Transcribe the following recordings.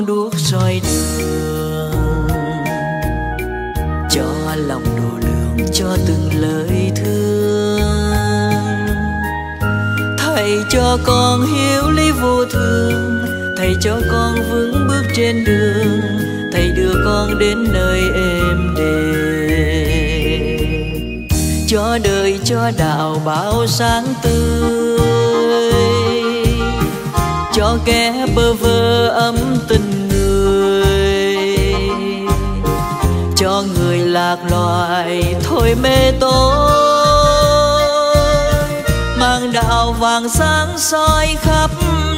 ngọn đuốc soi đường, cho lòng độ lượng cho từng lời thương. Thầy cho con hiểu lý vô thường, thầy cho con vững bước trên đường, thầy đưa con đến nơi êm đềm. Cho đời cho đạo bao sáng tươi, cho kẻ bơ vơ ấm tình người, cho người lạc loài thôi mê tối, mang đạo vàng sáng soi khắp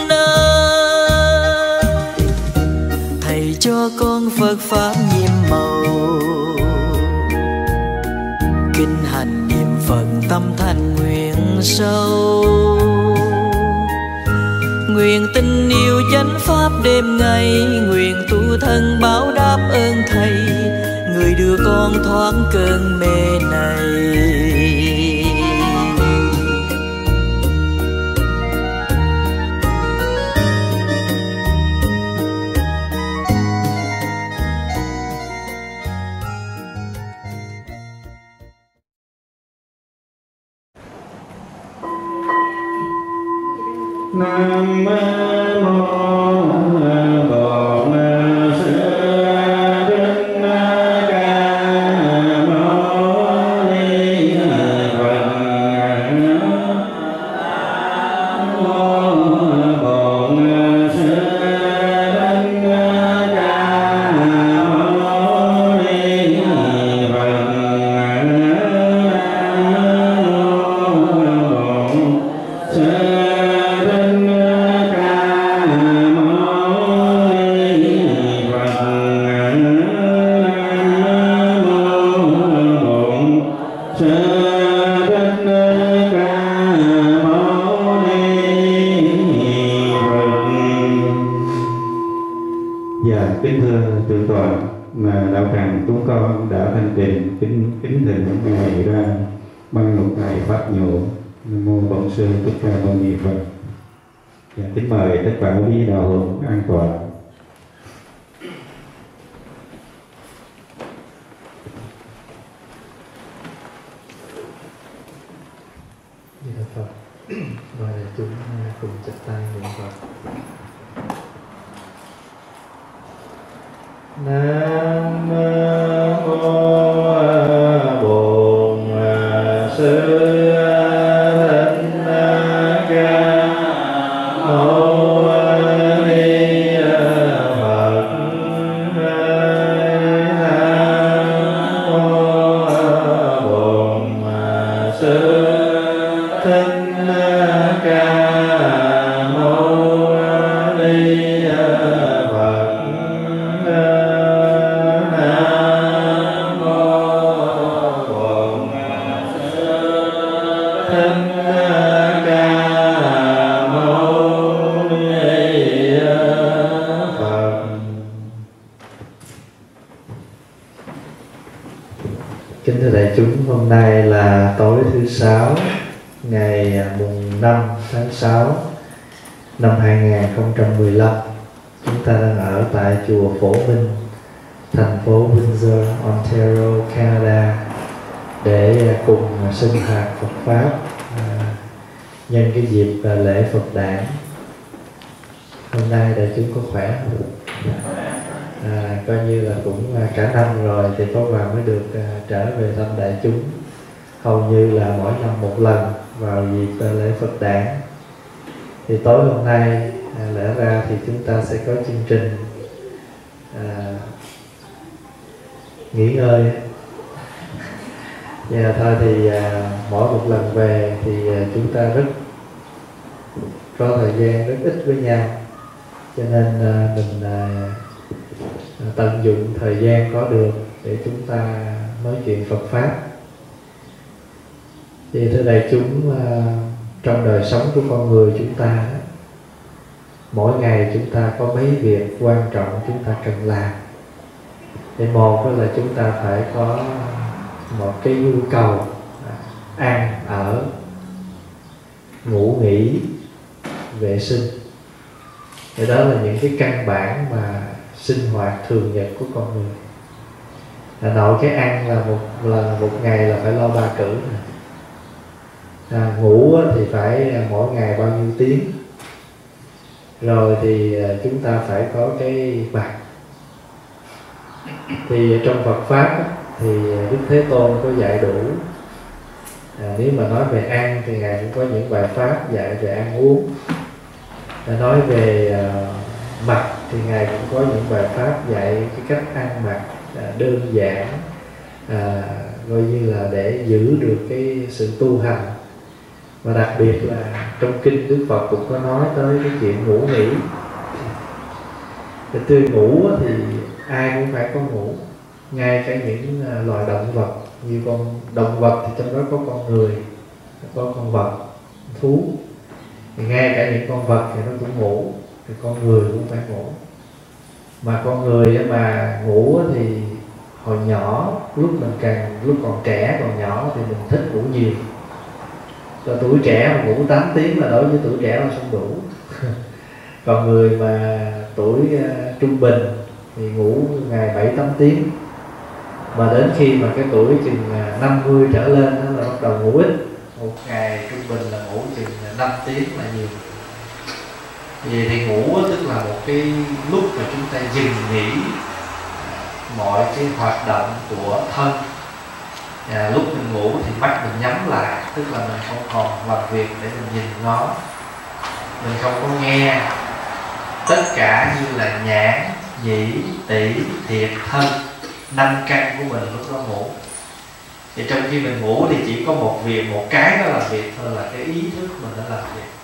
nơi. Thầy cho con Phật pháp nhiệm màu, kinh hành niệm Phật tâm thành nguyện sâu. Nguyện tình yêu chánh pháp đêm ngày, nguyện tu thân báo đáp ơn thầy, người đưa con thoát cơn mê này. Nam mô Bổn Sư Thích Ca Mâu Ni Phật. Nam mô Bổn Sư Thích Ca Mâu Ni Phật. Kính thưa thượng tọa, đạo tràng chúng con đã thanh trình kính thỉnh những ngày ra ban một ngày pháp nhộ. Nam mô Bổn Sư Thích Ca Mâu Ni Phật. Kính mời tất cả quý đạo hữu an tọa. Mời đại chúng cùng chắp tay niệm Phật. Nam mô Bổn Sư Thích Ca Mâu Ni Phật. Nam mô Bổn Sư Thích Ca Mâu Ni Phật. Kính thưa đại chúng, hôm nay là tối thứ Sáu, ngày mùng 5 tháng 6 năm 2015. Chúng ta đang ở tại chùa Phổ Minh, thành phố Windsor, Ontario, Canada, để cùng sinh hoạt Phật pháp nhân cái dịp lễ Phật đản. Hôm nay đại chúng có khỏe không? Coi như là cũng cả năm rồi thì có vào mới được trở về thăm đại chúng, hầu như là mỗi năm một lần vào dịp lễ Phật đản. Thì tối hôm nay lẽ ra thì chúng ta sẽ có chương trình nghỉ ngơi. Và thôi thì mỗi một lần về thì chúng ta rất có thời gian rất ít với nhau, cho nên mình tận dụng thời gian có được để chúng ta nói chuyện Phật pháp. Thì thưa đại chúng, trong đời sống của con người chúng ta, mỗi ngày chúng ta có mấy việc quan trọng chúng ta cần làm. Thì một là chúng ta phải có một cái nhu cầu ăn, ở, ngủ nghỉ, vệ sinh. Thì đó là những cái căn bản mà sinh hoạt thường nhật của con người. Nội cái ăn là một ngày là phải lo 3 cữ. Ngủ thì phải mỗi ngày bao nhiêu tiếng. Rồi thì chúng ta phải có cái bạc. Thì trong Phật Pháp thì Đức Thế Tôn có dạy đủ. Nếu mà nói về ăn thì Ngài cũng có những bài pháp dạy về ăn uống. Nói về mặc thì Ngài cũng có những bài pháp dạy cái cách ăn mặc đơn giản, coi như là để giữ được cái sự tu hành. Và đặc biệt là trong kinh Đức Phật cũng có nói tới cái chuyện ngủ nghỉ. Từ ngủ thì ai cũng phải có ngủ, ngay cả những loài động vật. Như con động vật thì trong đó có con người, có con vật, thú. Thì ngay cả những con vật thì nó cũng ngủ, thì con người cũng phải ngủ. Mà con người mà ngủ thì hồi nhỏ, lúc còn trẻ còn nhỏ thì mình thích ngủ nhiều. Rồi tuổi trẻ mà ngủ 8 tiếng là đối với tuổi trẻ là không đủ. Còn người mà tuổi trung bình thì ngủ ngày 7-8 tiếng. Mà đến khi mà cái tuổi chừng 50 trở lên đó là bắt đầu ngủ ít. Một ngày trung bình là ngủ chừng 5 tiếng là nhiều. Vì thì ngủ tức là một cái lúc mà chúng ta dừng nghỉ mọi cái hoạt động của thân. Lúc mình ngủ thì mắt mình nhắm lại, tức là mình không còn làm việc để mình nhìn ngó, mình không có nghe. Tất cả như là nhãn, nhĩ, tỷ, thiệt, thân, 5 căn của mình lúc đó ngủ. Thì trong khi mình ngủ thì chỉ có một cái nó làm việc thôi, là cái ý thức mình đã làm việc.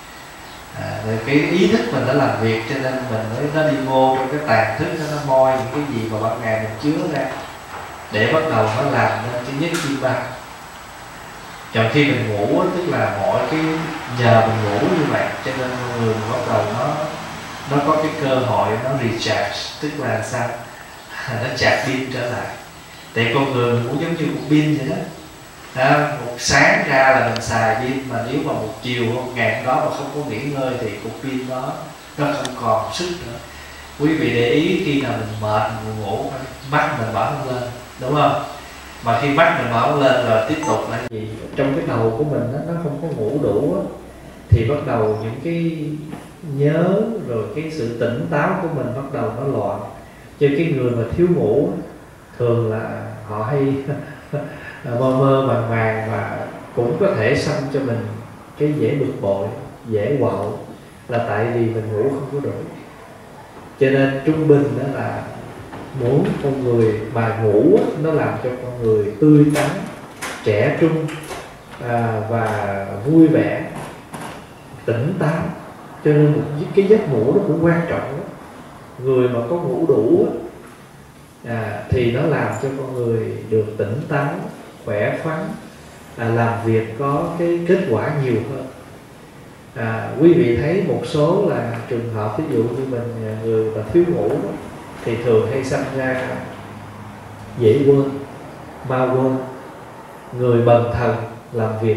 Rồi cái ý thức mình đã làm việc cho nên mình mới nó đi vô trong cái tàn thức, nó moi những cái gì mà ban ngày mình chứa ra để bắt đầu nó làm nên cái nhất chi ba. Trong khi mình ngủ tức là mọi cái nhờ mình ngủ như vậy cho nên người mình bắt đầu nó có cái cơ hội nó recharge, tức là sao? Nó chạc pin trở lại. Tại con người mình cũng giống như một pin vậy đó. Một sáng ra là mình xài pin, mà nếu mà một chiều một ngày đó mà không có nghỉ ngơi thì cục pin nó không còn sức nữa. Quý vị để ý khi nào mình mệt mình ngủ, mắt mình mở không lên, đúng không? Mà khi mắt mình mở không lên rồi tiếp tục là gì? Trong cái đầu của mình nó không có ngủ đủ á, thì bắt đầu những cái nhớ rồi cái sự tỉnh táo của mình bắt đầu nó loạn. Cho cái người mà thiếu ngủ thường là họ hay mơ màng và cũng có thể sanh cho mình cái dễ bực bội, dễ quạo, là tại vì mình ngủ không có đủ. Cho nên trung bình đó là muốn con người mà ngủ nó làm cho con người tươi tắn, trẻ trung và vui vẻ, tỉnh táo. Cho nên cái giấc ngủ nó cũng quan trọng đó. Người mà có ngủ đủ thì nó làm cho con người được tỉnh táo, khỏe khoắn, làm việc có cái kết quả nhiều hơn. Quý vị thấy một số là trường hợp ví dụ như mình người mà thiếu ngủ đó, thì thường hay sanh ra dễ quên, ma quên, người bần thần, làm việc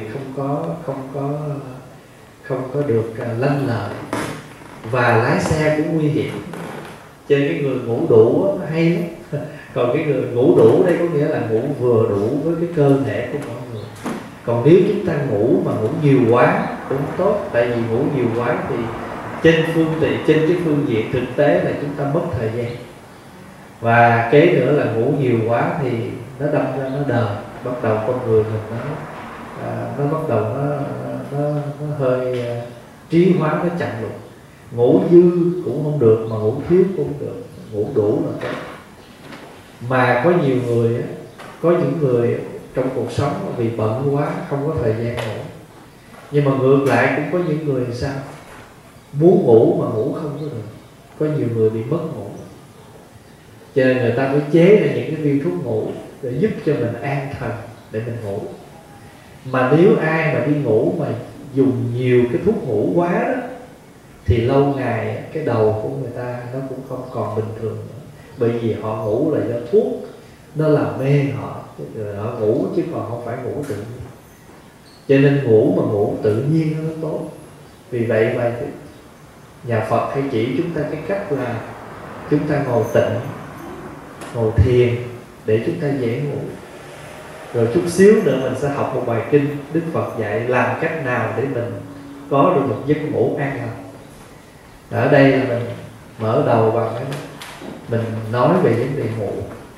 không có được lanh lợi, và lái xe cũng nguy hiểm. Cho nên cái người ngủ đủ đó, nó hay lắm. Còn cái người ngủ đủ đây có nghĩa là ngủ vừa đủ với cái cơ thể của mọi người. Còn nếu chúng ta ngủ mà ngủ nhiều quá cũng tốt, tại vì ngủ nhiều quá thì trên cái phương diện thực tế là chúng ta mất thời gian. Và kế nữa là ngủ nhiều quá thì nó đâm ra nó đờ, bắt đầu con người mình nó bắt đầu nó hơi trí hóa, nó chậm lụt. Ngủ dư cũng không được mà ngủ thiếu cũng không được, ngủ đủ là tốt. Mà có nhiều người, có những người trong cuộc sống vì bận quá không có thời gian ngủ. Nhưng mà ngược lại cũng có những người sao muốn ngủ mà ngủ không có được. Có nhiều người bị mất ngủ, cho nên người ta mới chế ra những cái viên thuốc ngủ để giúp cho mình an thần để mình ngủ. Mà nếu ai mà đi ngủ mà dùng nhiều cái thuốc ngủ quá đó, thì lâu ngày cái đầu của người ta nó cũng không còn bình thường nữa. Bởi vì họ ngủ là do thuốc nó làm mê họ, họ ngủ chứ còn không phải ngủ tự nhiên. Cho nên ngủ mà ngủ tự nhiên nó tốt. Vì vậy mà nhà Phật hay chỉ chúng ta cái cách là chúng ta ngồi tịnh, ngồi thiền để chúng ta dễ ngủ. Rồi chút xíu nữa mình sẽ học một bài kinh Đức Phật dạy làm cách nào để mình có được một giấc ngủ an lành. Ở đây là mình mở đầu bằng cái mình nói về vấn đề ngủ.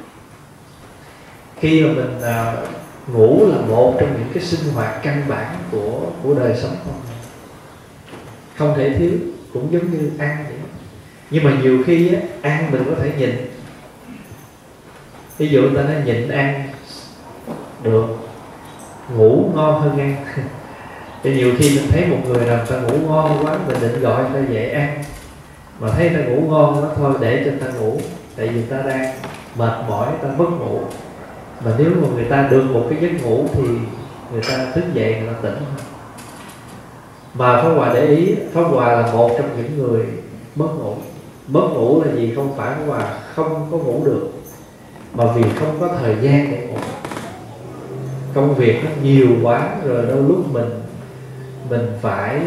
Khi mà mình ngủ là một trong những cái sinh hoạt căn bản của đời sống con người, không thể thiếu, cũng giống như ăn vậy. Nhưng mà nhiều khi á, ăn mình có thể nhịn. Ví dụ người ta nói nhịn ăn được, ngủ ngon hơn ăn. Thì nhiều khi mình thấy một người nào ta ngủ ngon quá, mình định gọi người ta dậy ăn, mà thấy người ta ngủ ngon quá, thôi để cho người ta ngủ. Tại vì người ta đang mệt mỏi, người ta mất ngủ. Mà nếu mà người ta được một cái giấc ngủ thì người ta thức dậy, người ta tỉnh hơn. Mà Pháp Hòa để ý, Pháp Hòa là một trong những người mất ngủ. Mất ngủ là gì? Không phải Pháp Hòa không có ngủ được, mà vì không có thời gian để ngủ. Công việc nó nhiều quá, rồi đôi lúc mình phải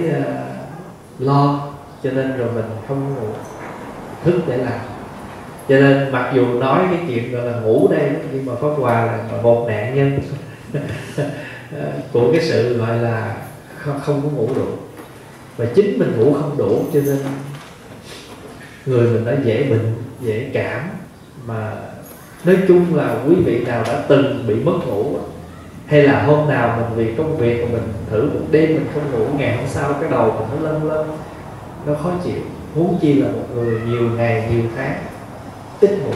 lo, cho nên rồi mình không ngủ, thức để làm. Cho nên mặc dù nói cái chuyện gọi là ngủ đây, nhưng mà Pháp Hòa là một nạn nhân của cái sự gọi là không có ngủ đủ. Và chính mình ngủ không đủ cho nên người mình đã dễ bệnh, dễ cảm. Mà nói chung là quý vị nào đã từng bị mất ngủ, hay là hôm nào mình vì công việc mà mình thử một đêm mình không ngủ, ngày hôm sau cái đầu mình nó lân lân, nó khó chịu. Huống chi là một người nhiều ngày, nhiều tháng ít ngủ.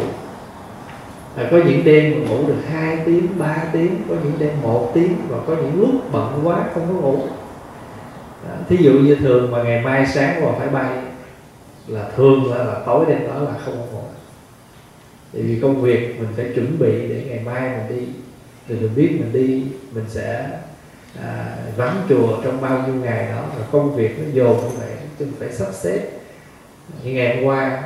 Có những đêm mình ngủ được 2 tiếng, 3 tiếng, có những đêm 1 tiếng, và có những lúc bận quá không có ngủ. Thí dụ như thường mà ngày mai sáng mà phải bay, là thường là tối đêm đó là không có ngủ. Tại vì công việc mình phải chuẩn bị để ngày mai mình đi. Thì mình biết mình đi, mình sẽ vắng chùa trong bao nhiêu ngày đó, rồi công việc nó dồn như vậy, chứ mình phải sắp xếp. Như ngày hôm qua,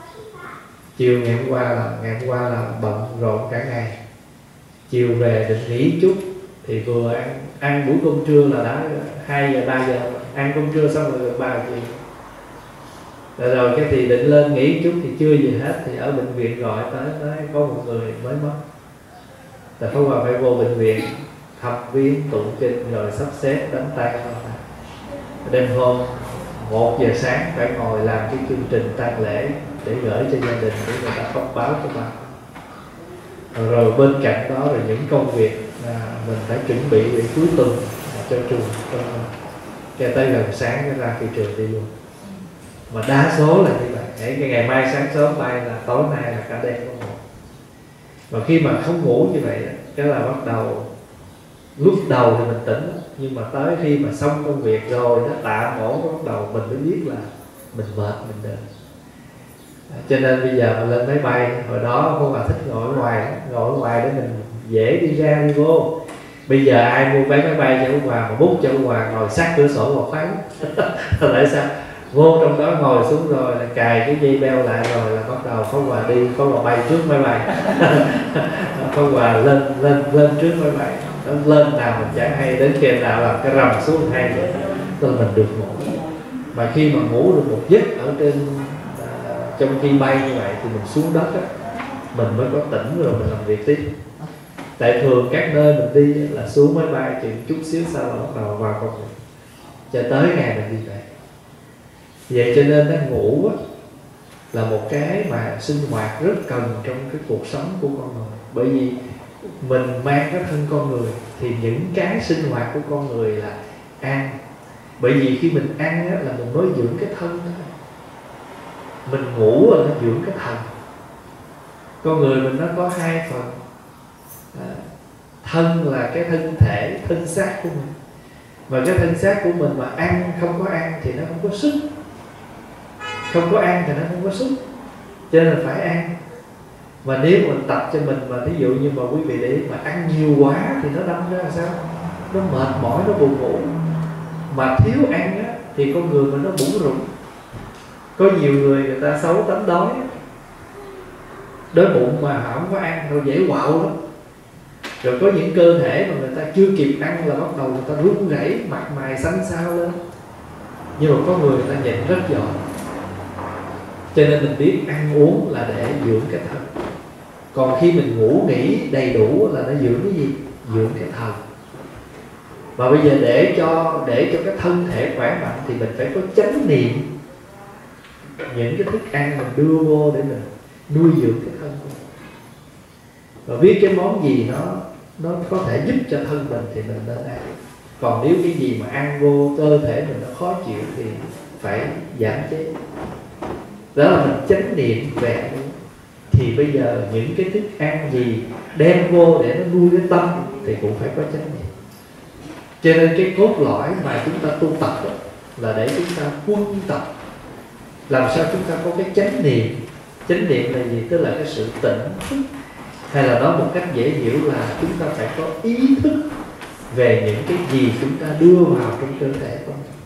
chiều ngày hôm qua là bận rộn cả ngày. Chiều về định nghỉ chút, thì vừa ăn buổi cơm trưa là đã 2 giờ 3 giờ, ăn cơm trưa xong rồi gần 3 giờ chiều. Rồi cái thì định lên nghỉ chút thì chưa gì hết, thì ở bệnh viện gọi tới có một người mới mất. Là Pháp Hòa phải vô bệnh viện thăm viếng, tụng kinh, rồi sắp xếp đánh tang. Đêm hôm 1 giờ sáng phải ngồi làm cái chương trình tang lễ để gửi cho gia đình, để người ta thông báo cho bà. Rồi bên cạnh đó là những công việc mình phải chuẩn bị để cuối tuần cho trường, cho tới gần sáng mới ra thị trường đi luôn. Mà đa số là như vậy. Cái ngày mai sáng sớm bay là tối nay là cả đêm không ngủ. Và khi mà không ngủ như vậy, cái là bắt đầu, lúc đầu thì mình tỉnh, nhưng mà tới khi mà xong công việc rồi nó tạm ổn, bắt đầu mình mới biết là mình mệt, mình đợi. Cho nên bây giờ mình lên máy bay, hồi đó không mà thích ngồi ở ngoài để mình dễ đi ra đi vô. Bây giờ ai mua vé máy bay cho ông Hòa mà bút cho ông Hòa ngồi sát cửa sổ một phát tại sao? Vô trong đó ngồi xuống rồi là cài cái dây beo lại, rồi là bắt đầu Pháp Hòa đi, Pháp Hòa bay trước máy bay. Pháp Hòa lên trước máy bay, nó lên nào mình chẳng hay, đến khi nào làm cái rầm xuống hay vậy, rồi mình được ngủ. Mà khi mà ngủ được một giấc ở trên trong khi bay như vậy thì mình xuống đất á, mình mới có tỉnh rồi mình làm việc tiếp. Tại thường các nơi mình đi là xuống máy bay chỉ chút xíu sau là bắt đầu vào công việc, cho tới ngày mình đi về. Vậy cho nên nó ngủ á, là một cái mà sinh hoạt rất cần trong cái cuộc sống của con người. Bởi vì mình mang cái thân con người, thì những cái sinh hoạt của con người là ăn. Bởi vì khi mình ăn á, là mình nói dưỡng cái thân đó. Mình ngủ là nó dưỡng cái thần. Con người mình nó có 2 phần. Thân là cái thân thể, thân xác của mình. Và cái thân xác của mình mà ăn, không có ăn thì nó không có sức. Không có ăn thì nó không có sức. Cho nên là phải ăn. Mà nếu mình tập cho mình, mà thí dụ như mà quý vị để ý, mà ăn nhiều quá thì nó đâm ra là sao? Nó mệt mỏi, nó buồn ngủ. Mà thiếu ăn á, thì con người mình nó bủn rủn. Có nhiều người ta xấu tánh đói, đói bụng mà họ không có ăn, nó dễ quạo lắm. Rồi có những cơ thể mà người ta chưa kịp ăn là bắt đầu người ta run rẩy, mặt mày xanh xao lên. Nhưng mà có người ta nhịn rất giỏi. Cho nên mình biết ăn uống là để dưỡng cái thân. Còn khi mình ngủ nghỉ đầy đủ là nó dưỡng cái gì? Dưỡng cái thân. Và bây giờ để cho cái thân thể khỏe mạnh thì mình phải có chánh niệm những cái thức ăn mình đưa vô để mình nuôi dưỡng cái thân của mình. Và biết cái món gì nó có thể giúp cho thân mình thì mình nên ăn. Còn nếu cái gì mà ăn vô cơ thể mình nó khó chịu thì phải giảm chế. Đó là mình chánh niệm về ăn uống. Thì bây giờ những cái thức ăn gì đem vô để nó nuôi cái tâm thì cũng phải có chánh niệm. Cho nên cái cốt lõi mà chúng ta tu tập đó, là để chúng ta quân tập. Làm sao chúng ta có cái chánh niệm. Chánh niệm là gì? Tức là cái sự tỉnh thức. Hay là nói một cách dễ hiểu là chúng ta phải có ý thức về những cái gì chúng ta đưa vào trong cơ thể của mình.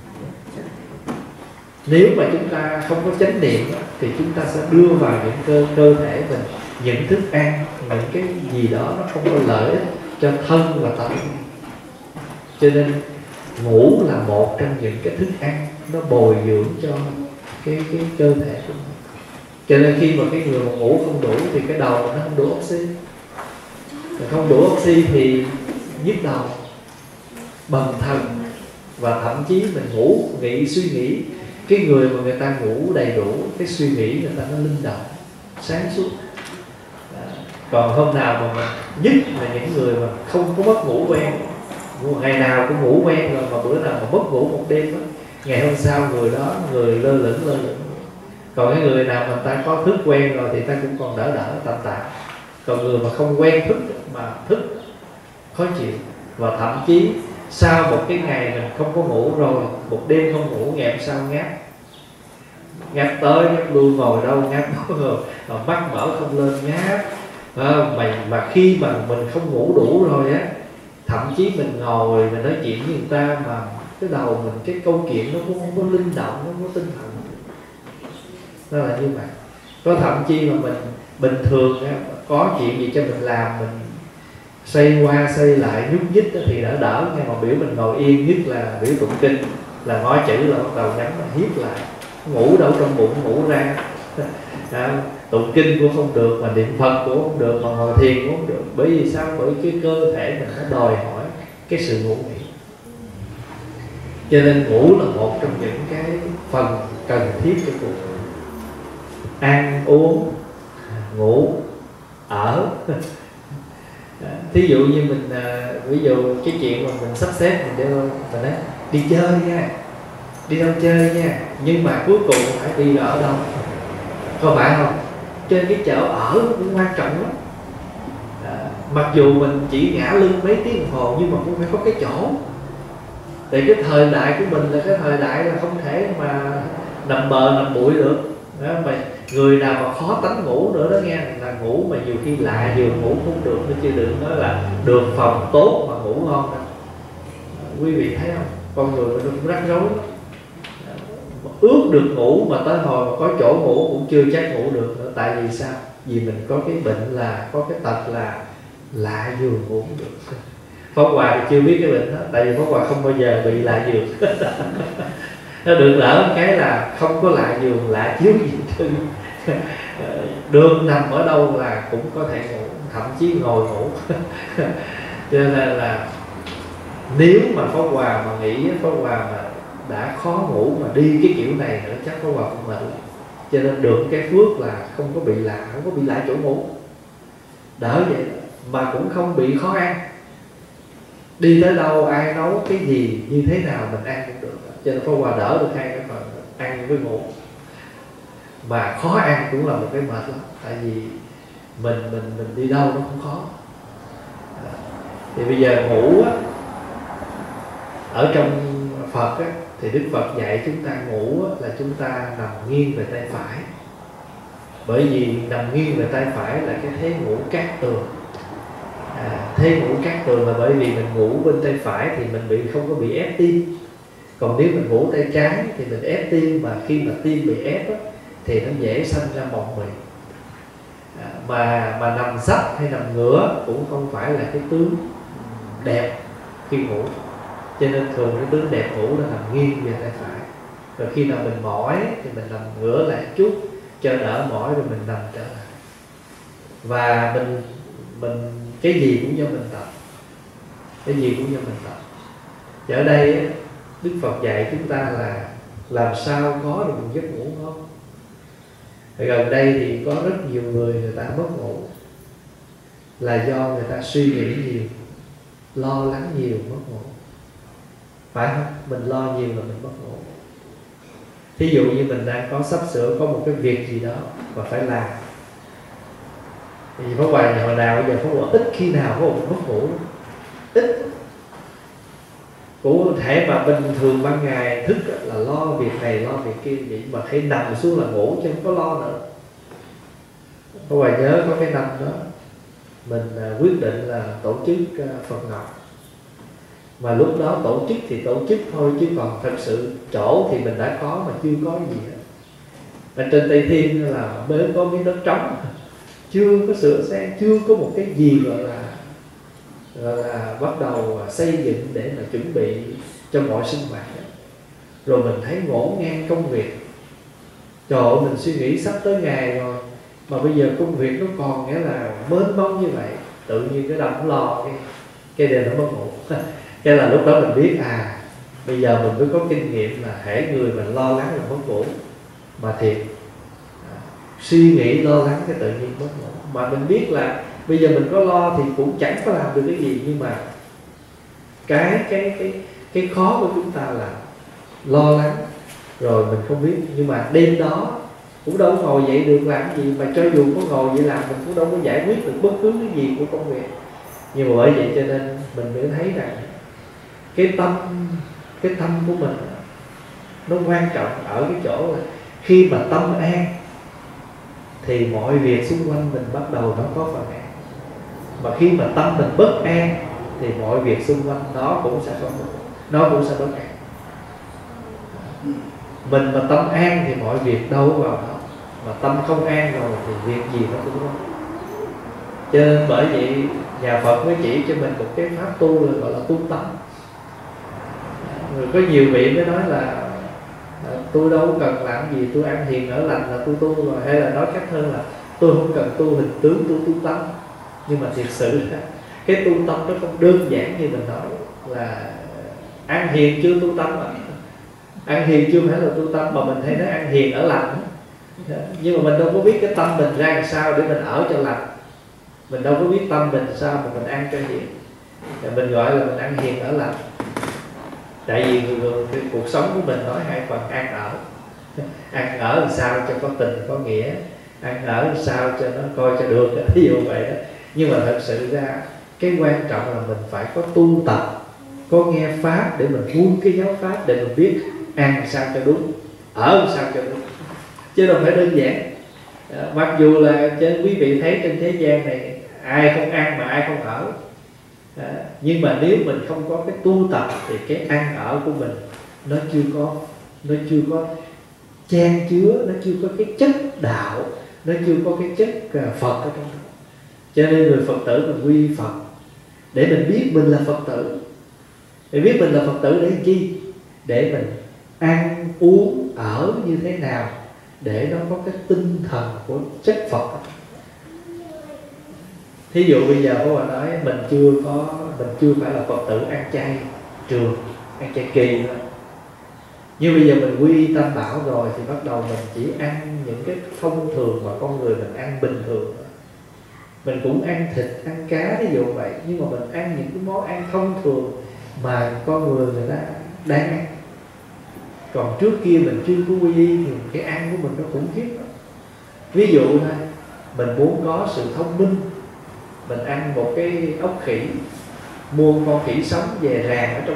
Nếu mà chúng ta không có chánh niệm thì chúng ta sẽ đưa vào những cơ thể mình những thức ăn, những cái gì đó nó không có lợi cho thân và tâm. Cho nên ngủ là một trong những cái thức ăn nó bồi dưỡng cho cái cơ thể của mình. Cho nên khi mà cái người mà ngủ không đủ thì cái đầu nó không đủ oxy. Không đủ oxy thì nhức đầu, bần thần. Và thậm chí mình ngủ suy nghĩ. Cái người mà người ta ngủ đầy đủ, cái suy nghĩ người ta nó linh động, sáng suốt. Còn hôm nào mà mình nhất là những người mà không có mất ngủ quen, ngày nào cũng ngủ quen rồi mà bữa nào mà mất ngủ một đêm đó, ngày hôm sau người đó người lơ lửng. Còn cái người nào mà ta có thức quen rồi thì ta cũng còn đỡ tạm. Còn người mà không quen thức mà thức khó chịu. Và thậm chí sau một cái ngày mình không có ngủ rồi, một đêm không ngủ, ngày hôm sau ngáp tới ngáp lui, ngồi đâu ngáp rồi, mắt mở không lên ngáp. Mà khi mà mình không ngủ đủ rồi á, thậm chí mình ngồi mình nói chuyện với người ta mà cái đầu mình, cái câu chuyện nó cũng không có linh động, nó không có tinh thần. Đó là như vậy. Có thậm chí mà mình bình thường á, có chuyện gì cho mình làm, mình xoay qua xoay lại nhúc nhích thì đỡ. Nhưng mà biểu mình ngồi yên, nhất là biểu tụng kinh là ngó chữ là bắt đầu nhắm là hiếp lại. Ngủ đâu trong bụng ngủ ra. Tụng kinh cũng không được, mà niệm Phật cũng không được, mà ngồi thiền cũng không được. Bởi vì sao? Bởi cái cơ thể mình nó đòi hỏi cái sự ngủ nghỉ. Cho nên ngủ là một trong những cái phần cần thiết cho cuộc đời. Ăn uống, ngủ, ở. Thí dụ như mình, ví dụ cái chuyện mà mình sắp xếp mình nói đi chơi nha, đi đâu chơi nha, nhưng mà cuối cùng phải đi ở đâu, có phải không? Trên cái chỗ ở cũng quan trọng lắm. Mặc dù mình chỉ ngả lưng mấy tiếng đồng hồ nhưng mà cũng phải có cái chỗ. Tại cái thời đại của mình là cái thời đại là không thể mà nằm bờ nằm bụi được. Mà người nào mà khó tánh ngủ nữa đó nghe, là ngủ mà nhiều khi lạ giường ngủ cũng được, nó chưa đừng nói là được phòng tốt mà ngủ ngon đâu. Quý vị thấy không? Con người nó cũng rắc rối. Ước được ngủ mà tới hồi mà có chỗ ngủ cũng chưa chắc ngủ được nữa. Tại vì sao? Vì mình có cái bệnh là, có cái tật là lạ giường ngủ không được. Pháp Hòa thì chưa biết cái bệnh đó, tại vì Pháp Hòa không bao giờ bị lạ giường. Nó được đỡ một cái là không có lạ giường, lạ chiếu gì chứ. Đường nằm ở đâu là cũng có thể ngủ, thậm chí ngồi ngủ. Cho nên là nếu mà Pháp Hòa mà nghĩ, Pháp Hòa mà đã khó ngủ mà đi cái kiểu này nữa chắc Pháp Hòa cũng mệt lắm. Cho nên được cái phước là không có bị lạ, không có bị lạ chỗ ngủ, đỡ vậy đó. Mà cũng không bị khó ăn. Đi tới đâu ai nấu cái gì như thế nào mình ăn cũng được. Cho nên Pháp Hòa đỡ được hai cái phần ăn với ngủ. Mà khó ăn cũng là một cái mệt lắm. Tại vì mình đi đâu nó cũng khó. Thì bây giờ ngủ á, ở trong Phật á, thì Đức Phật dạy chúng ta ngủ á, là chúng ta nằm nghiêng về tay phải. Bởi vì nằm nghiêng về tay phải là cái thế ngủ cát tường. Thế ngủ cát tường là bởi vì mình ngủ bên tay phải thì mình không có bị ép tim. Còn nếu mình ngủ tay trái thì mình ép tim, mà khi mà tim bị ép á, thì nó dễ sanh ra mộng mị. Mà nằm sấp hay nằm ngửa cũng không phải là cái tướng đẹp khi ngủ. Cho nên thường cái tướng đẹp ngủ là nằm nghiêng về tay phải. Rồi khi nào mình mỏi thì mình nằm ngửa lại chút, cho đỡ mỏi rồi mình nằm trở lại. Và mình cái gì cũng do mình tập, cái gì cũng do mình tập. Thì ở đây Đức Phật dạy chúng ta là làm sao có được một giấc ngủ ngon. Thì gần đây thì có rất nhiều người ta mất ngủ là do người ta suy nghĩ nhiều, lo lắng nhiều, mất ngủ. Phải không? Mình lo nhiều là mình mất ngủ. Thí dụ như mình đang có sắp sửa có một cái việc gì đó và phải làm, thì Pháp Hòa hồi nào bây giờ Pháp Hòa ít khi nào có một mất ngủ, ít. Cụ thể mà bình thường ban ngày thức là lo việc này lo việc kia, vậy mà khi nằm xuống là ngủ chứ không có lo nữa. Pháp Hòa nhớ có cái năm đó mình quyết định là tổ chức Phật Ngọc. Mà lúc đó tổ chức thì tổ chức thôi, chứ còn thật sự chỗ thì mình đã có mà chưa có gì hết. Ở trên Tây Thiên là mới có miếng đất trống, chưa có sửa sang, chưa có một cái gì gọi là bắt đầu xây dựng để mà chuẩn bị cho mọi sinh hoạt. Rồi mình thấy ngổn ngang công việc. Trời ơi, mình suy nghĩ sắp tới ngày rồi mà bây giờ công việc nó còn nghĩa là mênh mông như vậy, tự nhiên cái đầu cũng lo cái đêm nó mất ngủ. Cái là lúc đó mình biết bây giờ mình mới có kinh nghiệm là hễ người mình lo lắng là mất ngủ. Mà thiệt, suy nghĩ lo lắng cái tự nhiên mất ngủ. Mà mình biết là bây giờ mình có lo thì cũng chẳng có làm được cái gì. Nhưng mà cái khó của chúng ta là lo lắng rồi mình không biết. Nhưng mà đêm đó cũng đâu có ngồi dậy được làm gì. Mà cho dù có ngồi dậy làm mình cũng đâu có giải quyết được bất cứ cái gì của công việc. Nhưng mà bởi vậy cho nên mình mới thấy rằng cái tâm của mình nó quan trọng ở cái chỗ là khi mà tâm an thì mọi việc xung quanh mình bắt đầu nó có phần an. Mà khi mà tâm mình bất an thì mọi việc xung quanh nó cũng sẽ bất an. Mình mà tâm an thì mọi việc đâu vào đó. Mà tâm không an rồi thì việc gì nó cũng không. Cho nên bởi vậy nhà Phật mới chỉ cho mình một cái pháp tu là gọi là tu tâm. Rồi có nhiều vị mới nói là tôi đâu cần làm gì, tôi ăn hiền ở lành là tôi tu rồi. Hay là nói cách hơn là tôi không cần tu hình tướng, tôi tu tâm. Nhưng mà thiệt sự cái tu tâm nó không đơn giản như mình nói là ăn hiền chưa tu tâm mà. Ăn hiền chưa phải là tu tâm, mà mình hay nói ăn hiền ở lành. Nhưng mà mình đâu có biết cái tâm mình ra làm sao để mình ở cho lành. Mình đâu có biết tâm mình sao mà mình ăn cho hiền. Mình gọi là mình ăn hiền ở lành. Tại vì cái cuộc sống của mình nói hai phần: ăn ở. Ăn ở làm sao cho có tình có nghĩa, ăn ở làm sao cho nó coi cho được, ví dụ vậy đó. Nhưng mà thật sự ra cái quan trọng là mình phải có tu tập, có nghe pháp để mình buông cái giáo pháp, để mình biết ăn làm sao cho đúng, ở làm sao cho đúng, chứ đâu phải đơn giản. Mặc dù là trên quý vị thấy trên thế gian này ai không ăn mà ai không ở. Nhưng mà nếu mình không có cái tu tập thì cái ăn ở của mình nó chưa có chan chứa, nó chưa có cái chất đạo, nó chưa có cái chất Phật ở trong đó. Cho nên người Phật tử mình quy Phật để mình biết mình là Phật tử. Để biết mình là Phật tử để chi? Để mình ăn uống ở như thế nào để nó có cái tinh thần của chất Phật. Thí dụ bây giờ có nói mình chưa phải là Phật tử ăn chay trường, ăn chay kỳ thôi. Nhưng bây giờ mình quy Tam Bảo rồi thì bắt đầu mình chỉ ăn những cái thông thường mà con người mình ăn bình thường. Mình cũng ăn thịt, ăn cá ví dụ vậy. Nhưng mà mình ăn những cái món ăn thông thường mà con người ta đang ăn. Còn trước kia mình chưa có quy y thì cái ăn của mình nó khủng khiếp lắm. Ví dụ này, mình muốn có sự thông minh, mình ăn một cái ốc khỉ, mua con khỉ sống về ràng ở trong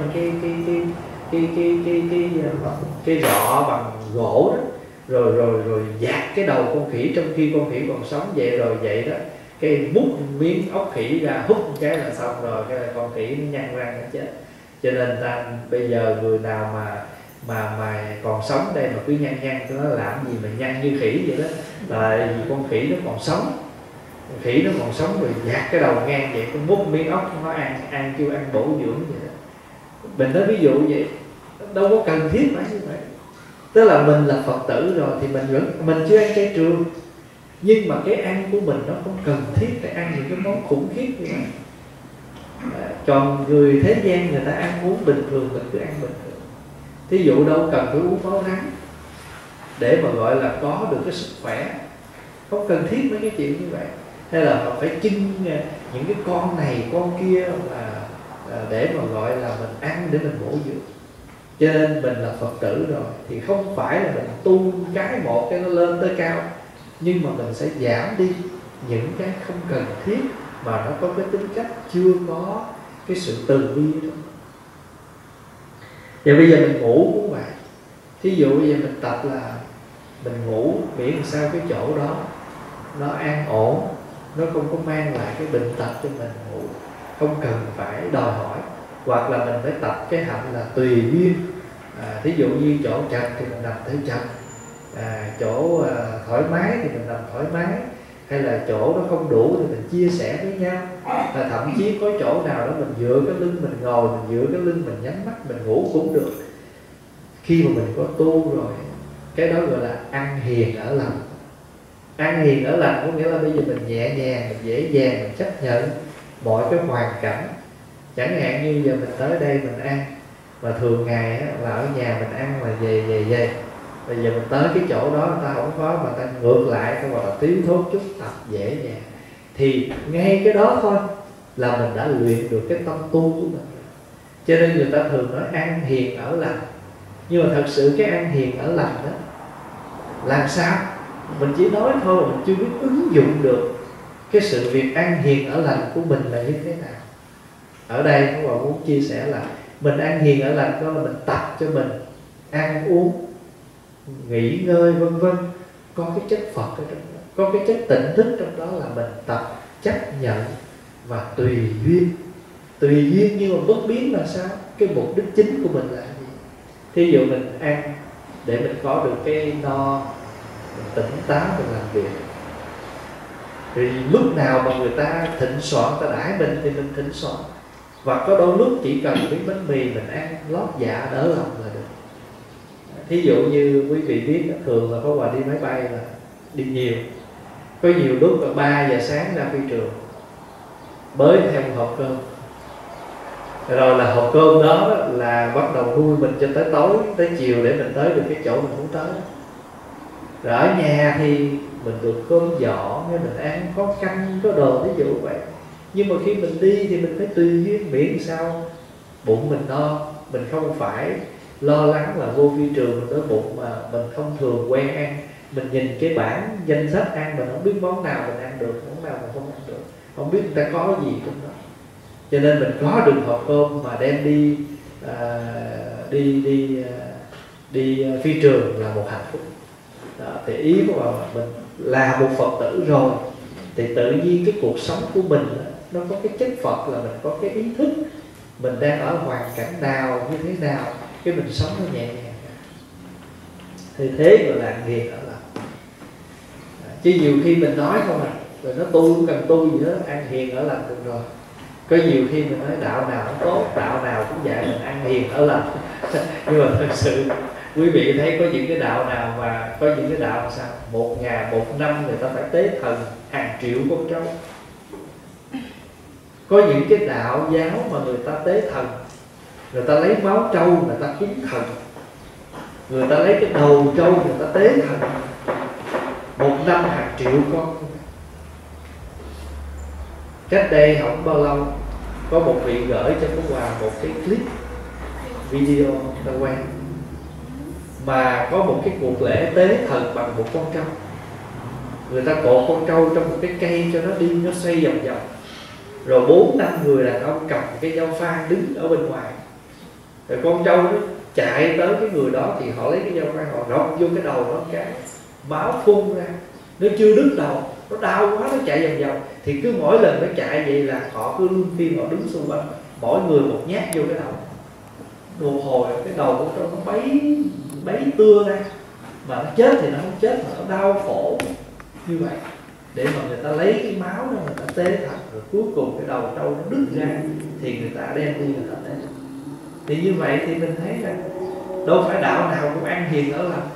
cái rọ bằng gỗ đó, rồi dạt cái đầu con khỉ trong khi con khỉ còn sống vậy đó, cái múc miếng ốc khỉ ra hút một cái là xong rồi, cái là con khỉ nó nhăn răng nó chết. Cho nên ta bây giờ người nào mà còn sống đây mà cứ nhăn cho nó làm gì mà nhăn như khỉ vậy đó, là vì con khỉ nó còn sống. Khỉ nó còn sống rồi dạt cái đầu ngang vậy, cái múc miếng ốc nó ăn kêu ăn bổ dưỡng vậy đó. Mình nói ví dụ vậy, đâu có cần thiết phải như vậy. Tức là mình là Phật tử rồi thì mình chưa ăn chay trường, nhưng mà cái ăn của mình nó không cần thiết phải ăn những cái món khủng khiếp như vậy. Còn người thế gian người ta ăn uống bình thường, mình cứ ăn bình thường. Thí dụ đâu cần phải uống máu rắn để mà gọi là có được cái sức khỏe, không cần thiết mấy cái chuyện như vậy. Hay là họ phải chưng những cái con này con kia mà để mà gọi là mình ăn để mình bổ dưỡng. Cho nên mình là Phật tử rồi thì không phải là mình tu cái một cái nó lên tới cao, nhưng mà mình sẽ giảm đi những cái không cần thiết mà nó có cái tính cách chưa có cái sự từ bi trong. Và bây giờ mình ngủ cũng vậy. Thí dụ bây giờ mình tập là mình ngủ miễn sao cái chỗ đó nó an ổn, nó không có mang lại cái bệnh tật cho mình ngủ, không cần phải đòi hỏi. Hoặc là mình phải tập cái hạnh là tùy duyên. Thí dụ như chỗ trần thì mình nằm theo trần, chỗ thoải mái thì mình nằm thoải mái, hay là chỗ nó không đủ thì mình chia sẻ với nhau. Thậm chí có chỗ nào đó mình dựa cái lưng mình ngồi, mình dựa cái lưng mình nhắm mắt mình ngủ cũng được. Khi mà mình có tu rồi, cái đó gọi là ăn hiền ở lành. Ăn hiền ở lành có nghĩa là bây giờ mình nhẹ nhàng, mình dễ dàng, mình chấp nhận mọi cái hoàn cảnh. Chẳng hạn như giờ mình tới đây mình ăn, mà thường ngày là ở nhà mình ăn là về. Bây giờ mình tới cái chỗ đó người ta không có, mà ta ngược lại ta gọi là thiếu thốn chút, tập dễ dàng. Thì ngay cái đó thôi là mình đã luyện được cái tâm tu của mình. Cho nên người ta thường nói ăn hiền ở lành. Nhưng mà thật sự cái ăn hiền ở lành đó làm sao? Mình chỉ nói thôi, mình chưa biết ứng dụng được cái sự việc ăn hiền ở lành của mình là như thế nào. Ở đây các bạn muốn chia sẻ là mình ăn hiền ở lành đó là mình tập cho mình ăn uống, nghỉ ngơi vân vân, có cái chất Phật ở trong đó, có cái chất tỉnh thức trong đó, là mình tập chấp nhận và tùy duyên. Tùy duyên nhưng mà bất biến là sao? Cái mục đích chính của mình là gì? Thí dụ mình ăn để mình có được cái no, mình tỉnh táo, mình làm việc. Thì lúc nào mà người ta thịnh soạn, ta đãi mình thì mình thịnh soạn. Và có đôi lúc chỉ cần miếng bánh mì mình ăn lót dạ đỡ lòng là được. Thí dụ như quý vị biết thường là có Hòa đi máy bay là đi nhiều. Có nhiều lúc là 3 giờ sáng ra phi trường, bới theo một hộp cơm. Rồi là hộp cơm đó là bắt đầu nuôi mình cho tới tối, tới chiều để mình tới được cái chỗ mình muốn tới. Rồi ở nhà thì mình được cơm giỏ, nên mình ăn có canh, có đồ, ví dụ vậy. Nhưng mà khi mình đi thì mình phải tùy duyên, miễn sao bụng mình no. Mình không phải lo lắng là vô phi trường mình đói bụng mà mình không thường quen ăn. Mình nhìn cái bảng danh sách ăn, mình không biết món nào mình ăn được, món nào mình không ăn được, không biết người ta có gì trong đó. Cho nên mình có được hộp cơm mà đem đi phi trường là một hạnh phúc. Đó, thì ý của mình là một Phật tử rồi thì tự nhiên cái cuộc sống của mình nó có cái chất Phật, là mình có cái ý thức mình đang ở hoàn cảnh nào, như thế nào, cái mình sống nó nhẹ nhàng. Thì thế gọi là ăn hiền ở lành. Chứ nhiều khi mình nói không rồi nó tu không cần tu gì hết, ăn hiền ở lành được rồi. Có nhiều khi mình nói đạo nào nó tốt, đạo nào cũng dạy mình ăn hiền ở lành. Nhưng mà thật sự quý vị thấy có những cái đạo nào mà có những cái đạo là sao? Một ngày, một năm người ta phải tế thần hàng triệu con trâu. Có những cái đạo giáo mà người ta tế thần, người ta lấy máu trâu người ta cúng thần, người ta lấy cái đầu trâu người ta tế thần. Một năm hàng triệu con. Cách đây không bao lâu có một vị gửi cho Phú Hòa một cái clip video ta quay, mà có một cái cuộc lễ tế thần bằng một con trâu. Người ta cột con trâu trong một cái cây cho nó đi, nó xoay vòng vòng. Rồi 4-5 người đàn ông cầm cái dao phan đứng ở bên ngoài. Rồi con trâu nó chạy tới cái người đó thì họ lấy cái dao phan họ rọc vô cái đầu nó, cái máu phun ra. Nó chưa đứt đầu, nó đau quá, nó chạy vòng vòng. Thì cứ mỗi lần nó chạy vậy là họ cứ luôn phiên, họ đứng xung quanh, mỗi người một nhát vô cái đầu. Một hồi cái đầu của trâu nó bấy tưa ra. Mà nó chết thì nó không chết, mà nó đau khổ như vậy. Để mà người ta lấy cái máu đó người ta tế thật, rồi cuối cùng cái đầu trâu nó đứt ra thì người ta đem đi người ta tế. Thì như vậy thì mình thấy rằng đâu phải đạo nào cũng ăn hiền ở lành.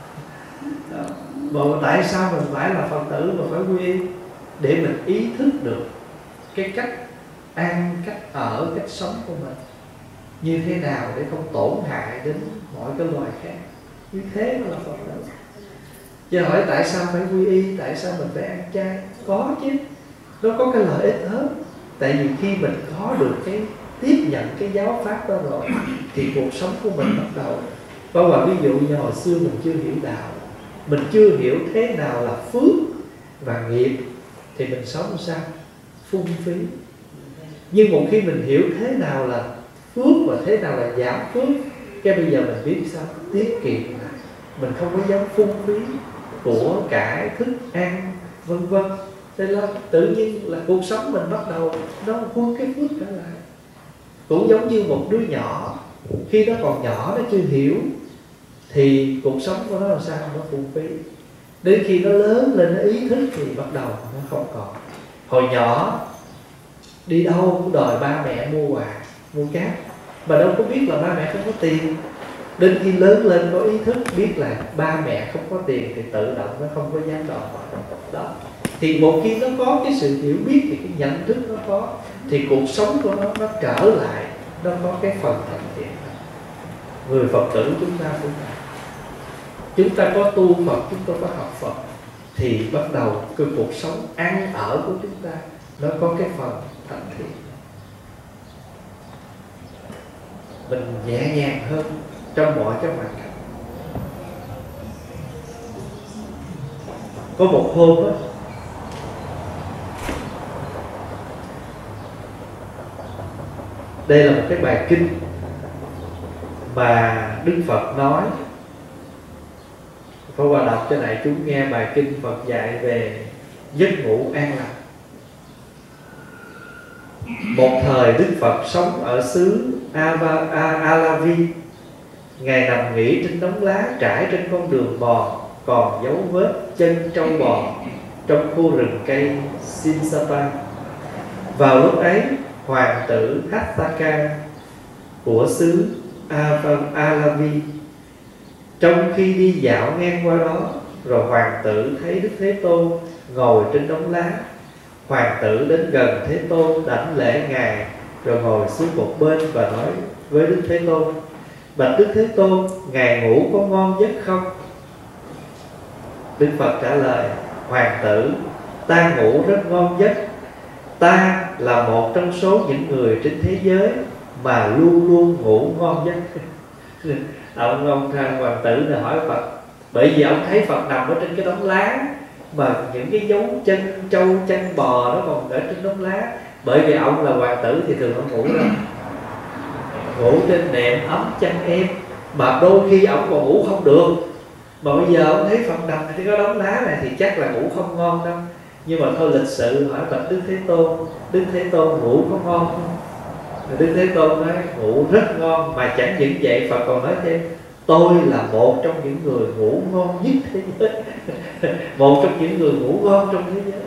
Mà tại sao mình phải là Phật tử mà phải quy y? Để mình ý thức được cái cách ăn, cách ở, cách sống của mình như thế nào để không tổn hại đến mọi cái loài khác. Như thế mới là Phật tử. Chứ hỏi tại sao phải quy y, tại sao mình phải ăn chay? Có chứ, nó có cái lợi ích hết. Tại vì khi mình có được cái tiếp nhận cái giáo pháp đó rồi thì cuộc sống của mình bắt đầu. Bao gồm ví dụ như hồi xưa mình chưa hiểu đạo, mình chưa hiểu thế nào là phước và nghiệp, thì mình sống sao? Phung phí. Nhưng một khi mình hiểu thế nào là phước và thế nào là giảm phước, cái bây giờ mình biết sao? Tiết kiệm. Mình không có dám phung phí của cải, thức ăn, vân vân. Thế là tự nhiên là cuộc sống mình bắt đầu nó huân cái phước trở lại. Cũng giống như một đứa nhỏ, khi nó còn nhỏ, nó chưa hiểu thì cuộc sống của nó làm sao? Nó phung phí. Đến khi nó lớn lên, nó ý thức thì bắt đầu nó không còn. Hồi nhỏ đi đâu cũng đòi ba mẹ mua quà, mua cáp, mà đâu có biết là ba mẹ không có tiền. Đến khi lớn lên có ý thức biết là ba mẹ không có tiền thì tự động nó không có dám đòi đó. Thì một khi nó có cái sự hiểu biết thì cái nhận thức nó có, thì cuộc sống của nó trở lại, nó có cái phần thành thiện. Người Phật tử chúng ta cũng vậy. Chúng ta có tu Phật, chúng ta có học Phật, thì bắt đầu cái cuộc sống ăn ở của chúng ta nó có cái phần thành thiện. Mình nhẹ nhàng hơn trong mọi cái hoàn cảnh. Có một hôm đó, đây là một cái bài kinh mà Đức Phật nói. Pháp Hòa đọc cho đại chúng nghe bài kinh Phật dạy về giấc ngủ an lành. Một thời Đức Phật sống ở xứ Alavi. Ngài nằm nghỉ trên đống lá trải trên con đường mòn, còn dấu vết chân trâu bò trong khu rừng cây Sinsapa. Vào lúc ấy, hoàng tử Hatthaka của xứ Alavi trong khi đi dạo ngang qua đó, rồi hoàng tử thấy Đức Thế Tôn ngồi trên đống lá. Hoàng tử đến gần Thế Tôn đảnh lễ ngài, rồi ngồi xuống một bên và nói với Đức Thế Tôn: bạch Đức Thế Tôn, ngài ngủ có ngon giấc không? Đức Phật trả lời: hoàng tử, ta ngủ rất ngon giấc. Ta là một trong số những người trên thế giới mà luôn luôn ngủ ngon giấc. Ông hoàng tử này hỏi Phật, bởi vì ông thấy Phật nằm ở trên cái đống lá, mà những cái dấu chân trâu chân bò nó còn ở trên đống lá. Bởi vì ông là hoàng tử thì thường ông ngủ đâu, ngủ trên nệm ấm chăn êm, mà đôi khi ông còn ngủ không được. Mà bây giờ ông thấy Phật nằm trên cái đống lá này thì chắc là ngủ không ngon đâu. Nhưng mà thôi lịch sự hỏi bạch Đức Thế Tôn, Đức Thế Tôn ngủ có ngon không? Đức Thế Tôn nói ngủ rất ngon. Mà chẳng những vậy, Phật còn nói thêm: tôi là một trong những người ngủ ngon nhất thế giới. Một trong những người ngủ ngon trong thế giới.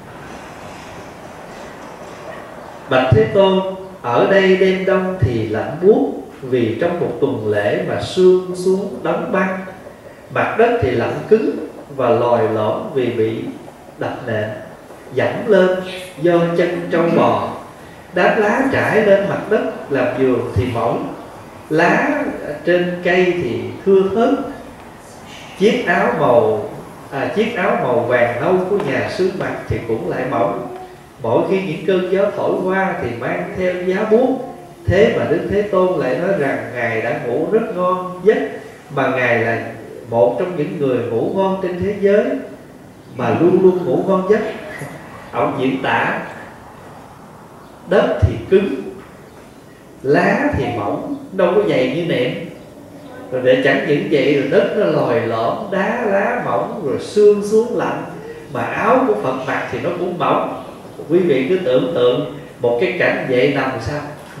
Bạch Thế Tôn, ở đây đêm đông thì lạnh buốt, vì trong một tuần lễ mà sương xuống đóng băng. Mặt đất thì lạnh cứng và lòi lõm vì bị đập nện, dẫm lên do chân trâu bò. Đám lá trải lên mặt đất làm giường thì mỏng, lá trên cây thì thưa thớt. Chiếc áo màu vàng nâu của nhà sư mặc thì cũng lại mỏng. Mỗi khi những cơn gió thổi qua thì mang theo giá buốt. Thế mà Đức Thế Tôn lại nói rằng ngài đã ngủ rất ngon giấc, mà ngài là một trong những người ngủ ngon trên thế giới, mà luôn luôn ngủ ngon giấc. Ông diễn tả đất thì cứng, lá thì mỏng, đâu có dày như nệm. Rồi để chẳng những vậy, rồi đất nó lòi lõm, đá lá mỏng, rồi sương xuống lạnh. Mà áo của Phật mặc thì nó cũng mỏng. Quý vị cứ tưởng tượng một cái cảnh vậy nằm sao?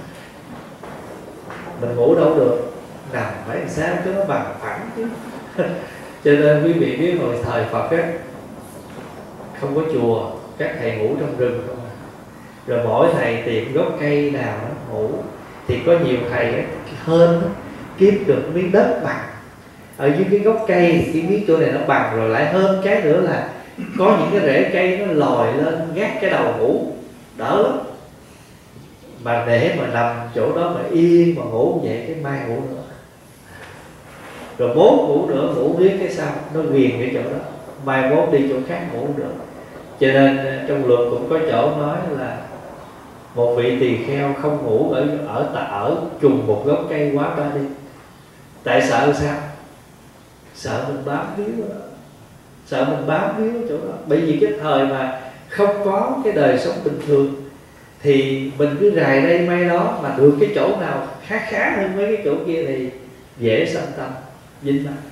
Mình ngủ đâu được, nằm phải làm sao cho nó bằng phẳng chứ. Cho nên quý vị biết hồi thời Phật á, không có chùa, các thầy ngủ trong rừng không. Rồi mỗi thầy tìm gốc cây nào nó ngủ. Thì có nhiều thầy á, hên kiếm được miếng đất bằng. Ở dưới cái gốc cây cái miếng chỗ này nó bằng, rồi lại hơn cái nữa là có những cái rễ cây nó lòi lên gác cái đầu ngủ, đỡ lắm. Mà để mà nằm chỗ đó mà yên mà ngủ vậy, cái mai ngủ nữa, rồi mốt ngủ nữa, ngủ biết cái sao nó ghiền cái chỗ đó, mai mốt đi chỗ khác ngủ được. Cho nên trong luật cũng có chỗ nói là một vị tỳ kheo không ngủ ở trùng một gốc cây quá 3 đêm. Tại sợ sao? Sợ mình bám víu đó, sợ mình bám víu chỗ đó. Bởi vì cái thời mà không có cái đời sống bình thường thì mình cứ rài đây may đó, mà được cái chỗ nào khá hơn mấy cái chỗ kia thì dễ sanh tâm dính mắt.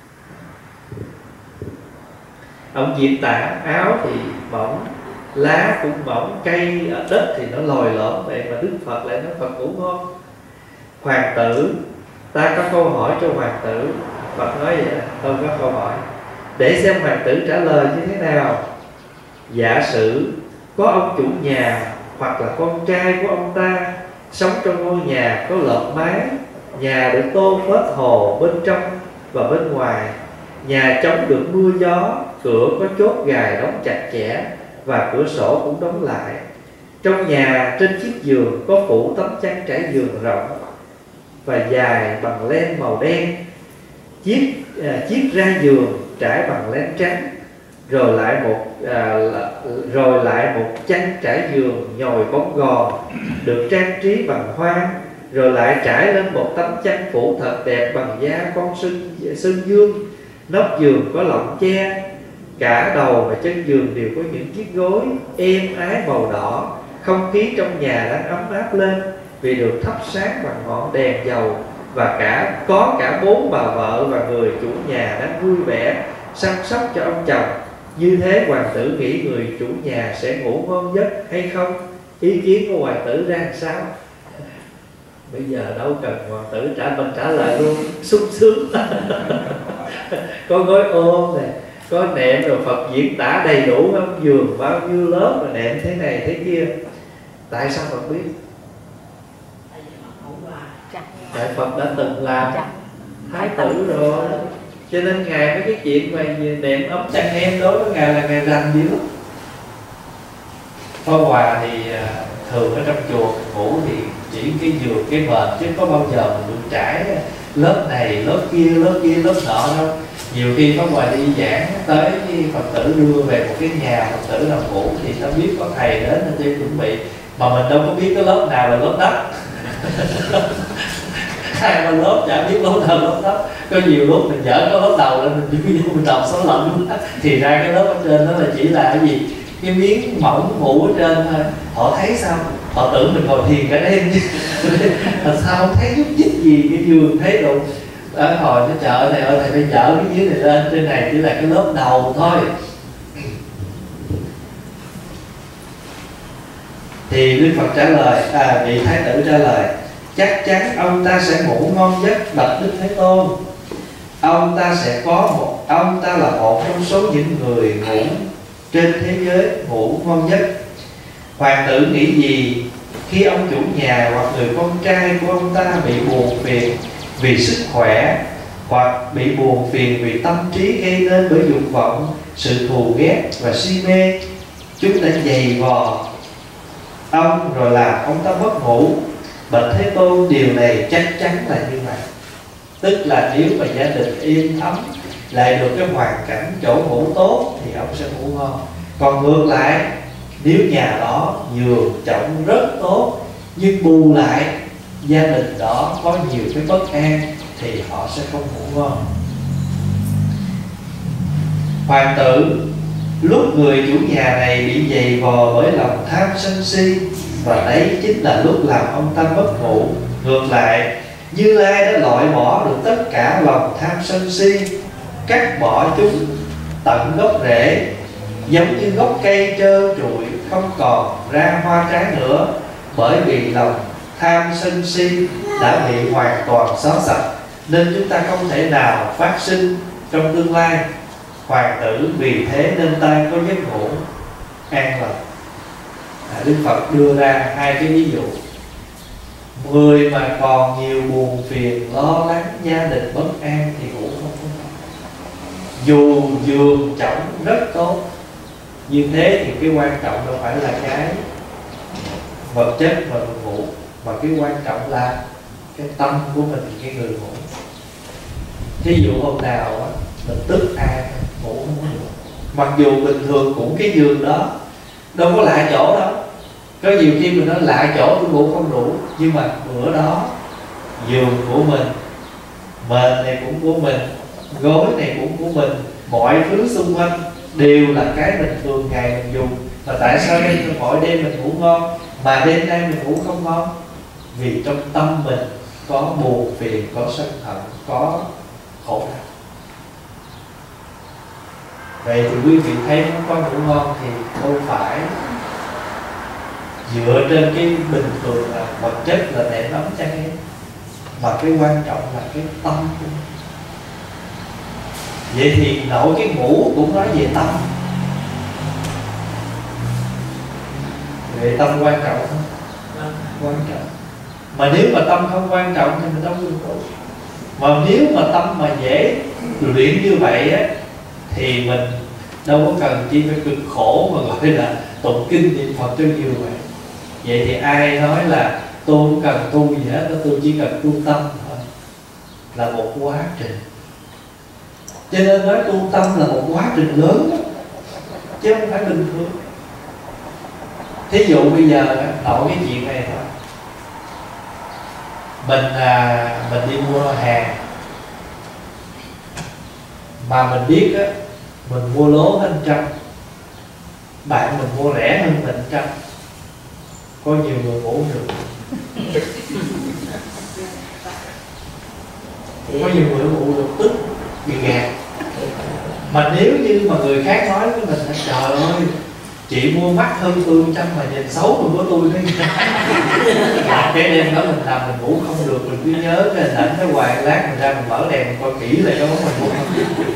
Ông Diệm Tạng áo thì mỏng, lá cũng mỏng, cây ở đất thì nó lồi lõm vậy, mà Đức Phật lại nói Phật ngủ ngon. Hoàng tử, ta có câu hỏi cho hoàng tử. Phật nói vậy, tôi có câu hỏi để xem hoàng tử trả lời như thế nào. Giả sử có ông chủ nhà hoặc là con trai của ông ta sống trong ngôi nhà có lợp mái, nhà được tô phết hồ bên trong và bên ngoài, nhà chống được mưa gió, cửa có chốt gài đóng chặt chẽ và cửa sổ cũng đóng lại. Trong nhà trên chiếc giường có phủ tấm chăn trải giường rộng và dài bằng len màu đen, chiếc ra giường trải bằng len trắng, rồi lại một chăn trải giường nhồi bóng gòn được trang trí bằng hoa, rồi lại trải lên một tấm chăn phủ thật đẹp bằng da con sơn dương. Nóc giường có lọng che, cả đầu và chân giường đều có những chiếc gối êm ái màu đỏ. Không khí trong nhà đang ấm áp lên vì được thắp sáng bằng ngọn đèn dầu, và có cả 4 bà vợ và người chủ nhà đang vui vẻ săn sóc cho ông chồng. Như thế hoàng tử nghĩ người chủ nhà sẽ ngủ ngon giấc hay không? Ý kiến của hoàng tử ra sao? Bây giờ đâu cần hoàng tử mình trả lời luôn, sung sướng. Có gối ôm này, có nệm, rồi Phật diễn tả đầy đủ không? Giường bao nhiêu lớp, rồi nệm thế này thế kia. Tại sao Phật biết? Tại Phật đã từng làm thái tử rồi, cho nên Ngài mấy cái chuyện mà nệm ấm chăn em đối với Ngài là Ngài rành dữ lắm. Pháp Hòa thì thường ở trong chùa ngủ thì chỉ cái giường cái mền, chứ có bao giờ mình được trải lớp này lớp kia lớp nọ đâu. Nhiều khi Pháp Hòa đi giảng tới Phật tử đưa về một cái nhà Phật tử nằm ngủ thì ta biết có thầy đến nên tôi chuẩn bị, mà mình đâu có biết cái lớp nào là lớp đất. Hai ba lớp chả biết lớp nào lớp đất. Có nhiều lúc mình dở cái lớp đầu lên mình đọc số lần luôn á, thì ra cái lớp ở trên đó là chỉ là cái gì, cái miếng mỏng phủ ở trên thôi. Họ thấy sao? Họ tưởng mình ngồi thiền cả đêm chứ. Mà sao không thấy giúp chích gì cái giường thấy đâu. Ở hồi cái chợ này ơi, thầy phải dở cái dưới này lên, trên này chỉ là cái lớp đầu thôi. Thì Đức Phật trả lời, vị thái tử trả lời: chắc chắn ông ta sẽ ngủ ngon giấc bạch Đức Thế Tôn. Ông ta là một trong số những người ngủ trên thế giới ngủ ngon giấc. Hoàng tử nghĩ gì khi ông chủ nhà hoặc người con trai của ông ta bị buồn phiền vì sức khỏe, hoặc bị buồn phiền vì tâm trí gây nên bởi dục vọng, sự thù ghét và si mê? Chúng đã giày vò ông rồi làm ông ta mất ngủ. Bạch Thế Tôn, điều này chắc chắn là như vậy. Tức là nếu mà gia đình yên ấm, lại được cái hoàn cảnh chỗ ngủ tốt thì ông sẽ ngủ ngon. Còn ngược lại, nếu nhà đó giường chồng rất tốt nhưng bù lại gia đình đó có nhiều cái bất an thì họ sẽ không ngủ ngon. Hoàng tử, lúc người chủ nhà này bị dày vò bởi lòng tham sân si, và đấy chính là lúc làm ông ta mất ngủ. Ngược lại, Như Lai đã loại bỏ được tất cả lòng tham sân si, cắt bỏ chúng tận gốc rễ, giống như gốc cây trơ trụi không còn ra hoa trái nữa, bởi vì lòng tham sân si đã bị hoàn toàn xóa sạch, nên chúng ta không thể nào phát sinh trong tương lai. Hoàng tử vì thế nên ta có giấc ngủ an lành. Đức Phật đưa ra hai cái ví dụ. Người mà còn nhiều buồn phiền, lo lắng, gia đình bất an thì ngủ không có ngon. Dù giường chõng rất tốt, như thế thì cái quan trọng đâu phải là cái vật chất mà mình ngủ, mà cái quan trọng là cái tâm của mình, cái người ngủ. Thí dụ hôm nào á, mình tức ai ngủ không có được, mặc dù bình thường cũng cái giường đó đâu có lạ chỗ đâu. Có nhiều khi mình nói lạ chỗ tôi ngủ không đủ, nhưng mà bữa đó giường của mình, mền này cũng của mình, gối này cũng của mình, mọi thứ xung quanh đều là cái mình thường ngày mình dùng. Mà tại sao đây mỗi đêm mình ngủ ngon mà đêm nay mình ngủ không ngon? Vì trong tâm mình có buồn phiền, có sân hận, có khổ đau. Vậy thì quý vị thấy nó có ngủ ngon thì không phải dựa trên cái bình thường là vật chất là để nắm chăn em, mà cái quan trọng là cái tâm của mình. Vậy thì nội cái ngủ cũng nói về tâm. Vậy tâm quan trọng không? Quan trọng. Mà nếu mà tâm không quan trọng thì mình đâu có ngủ. Mà nếu mà tâm mà dễ luyện như vậy á, thì mình đâu có cần chi phải cực khổ mà gọi là tụng kinh niệm Phật cho nhiều vậy. Vậy thì ai nói là tôi không cần tu gì hết, tôi chỉ cần tu tâm thôi, là một quá trình. Cho nên nói tu tâm là một quá trình lớn đó, chứ không phải bình thường. Thí dụ bây giờ nội cái chuyện này thôi, mình đi mua hàng mà mình biết á, mình mua lố hơn 100, bạn mình mua rẻ hơn mình 100, có nhiều người ngủ được, có nhiều người ngủ được tức bị gạt. Mà nếu như mà người khác nói với mình là trời ơi chị mua mắc hơn tôi 100 mà nhìn xấu mình của tôi đấy. Cái đêm đó mình nằm mình ngủ không được, mình cứ nhớ cái hình ảnh cái hoài, lát mình ra mình mở đèn mình coi kỹ lại cái món mình mua không.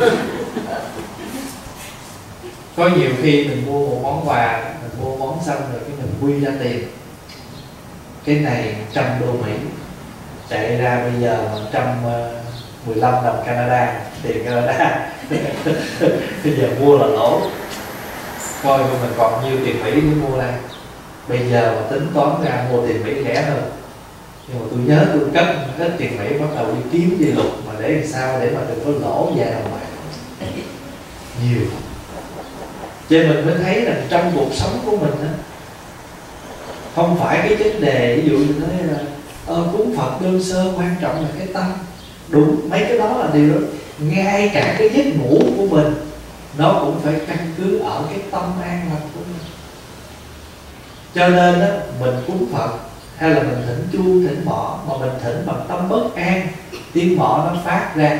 Có nhiều khi mình mua một món quà, mình mua món xong rồi cái mình quy ra tiền, cái này 100 đô Mỹ, chạy ra bây giờ 115 đồng Canada, tiền Canada. Bây giờ mua là lỗ. Coi mình còn nhiêu tiền Mỹ để mua đây. Bây giờ mà tính toán ra mua tiền Mỹ rẻ hơn, nhưng mà tôi nhớ tôi cất hết tiền Mỹ, bắt đầu đi kiếm đi lục mà để làm sao để mà đừng có lỗ vài đồng bạc nhiều. Cho nên mình mới thấy là trong cuộc sống của mình đó, không phải cái vấn đề ví dụ như nói là cúng Phật đơn sơ, quan trọng là cái tâm. Đúng, mấy cái đó là điều đó. Ngay cả cái giấc ngủ của mình nó cũng phải căn cứ ở cái tâm an lành của mình. Cho nên đó, mình cúng Phật hay là mình thỉnh chuông, thỉnh mõ, mà mình thỉnh bằng tâm bất an, tiếng mõ nó phát ra,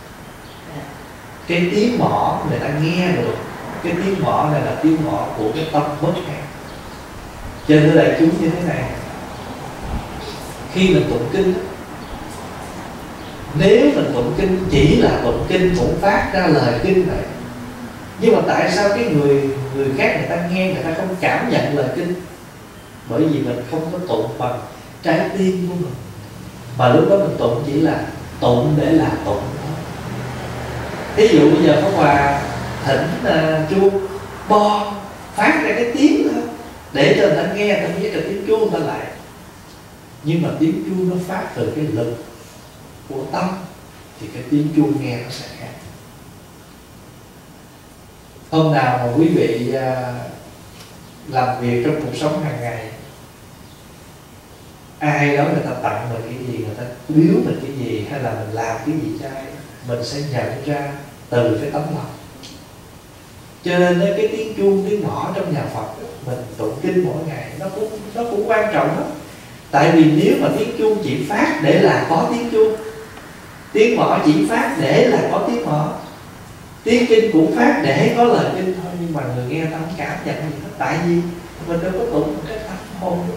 cái tiếng mõ người ta nghe được, cái tiếng mõ này là tiếng mõ của cái tâm bất an. Cho nên đại chúng như thế này, khi mình tụng kinh, nếu mình tụng kinh chỉ là tụng kinh cũng phát ra lời kinh vậy, nhưng mà tại sao cái người khác người ta nghe người ta không cảm nhận lời kinh? Bởi vì mình không có tụng bằng trái tim của mình, mà lúc đó mình tụng chỉ là tụng để là tụng. Ví dụ bây giờ có quà thỉnh chuông bo phát ra cái tiếng thôi, để cho người ta nghe, người ta biết là tiếng chuông ta lại. Nhưng mà tiếng chuông nó phát từ cái lực của tâm thì cái tiếng chuông nghe nó sẽ khác. Hôm nào mà quý vị làm việc trong cuộc sống hàng ngày, ai đó người ta tặng mình cái gì, người ta biếu mình cái gì, hay là mình làm cái gì cho ai, mình sẽ nhận ra từ cái tấm lòng. Cho nên cái tiếng chuông, tiếng mõ trong nhà Phật mình tụng kinh mỗi ngày nó cũng quan trọng lắm. Tại vì nếu mà tiếng chuông chỉ phát để là có tiếng chuông, tiếng mõ chỉ phát để là có tiếng mõ, tiếng kinh cũng phát để có lời kinh thôi, nhưng mà người nghe ta không cảm nhận gì hết. Tại vì mình đâu có tụng một cái tâm hồn được.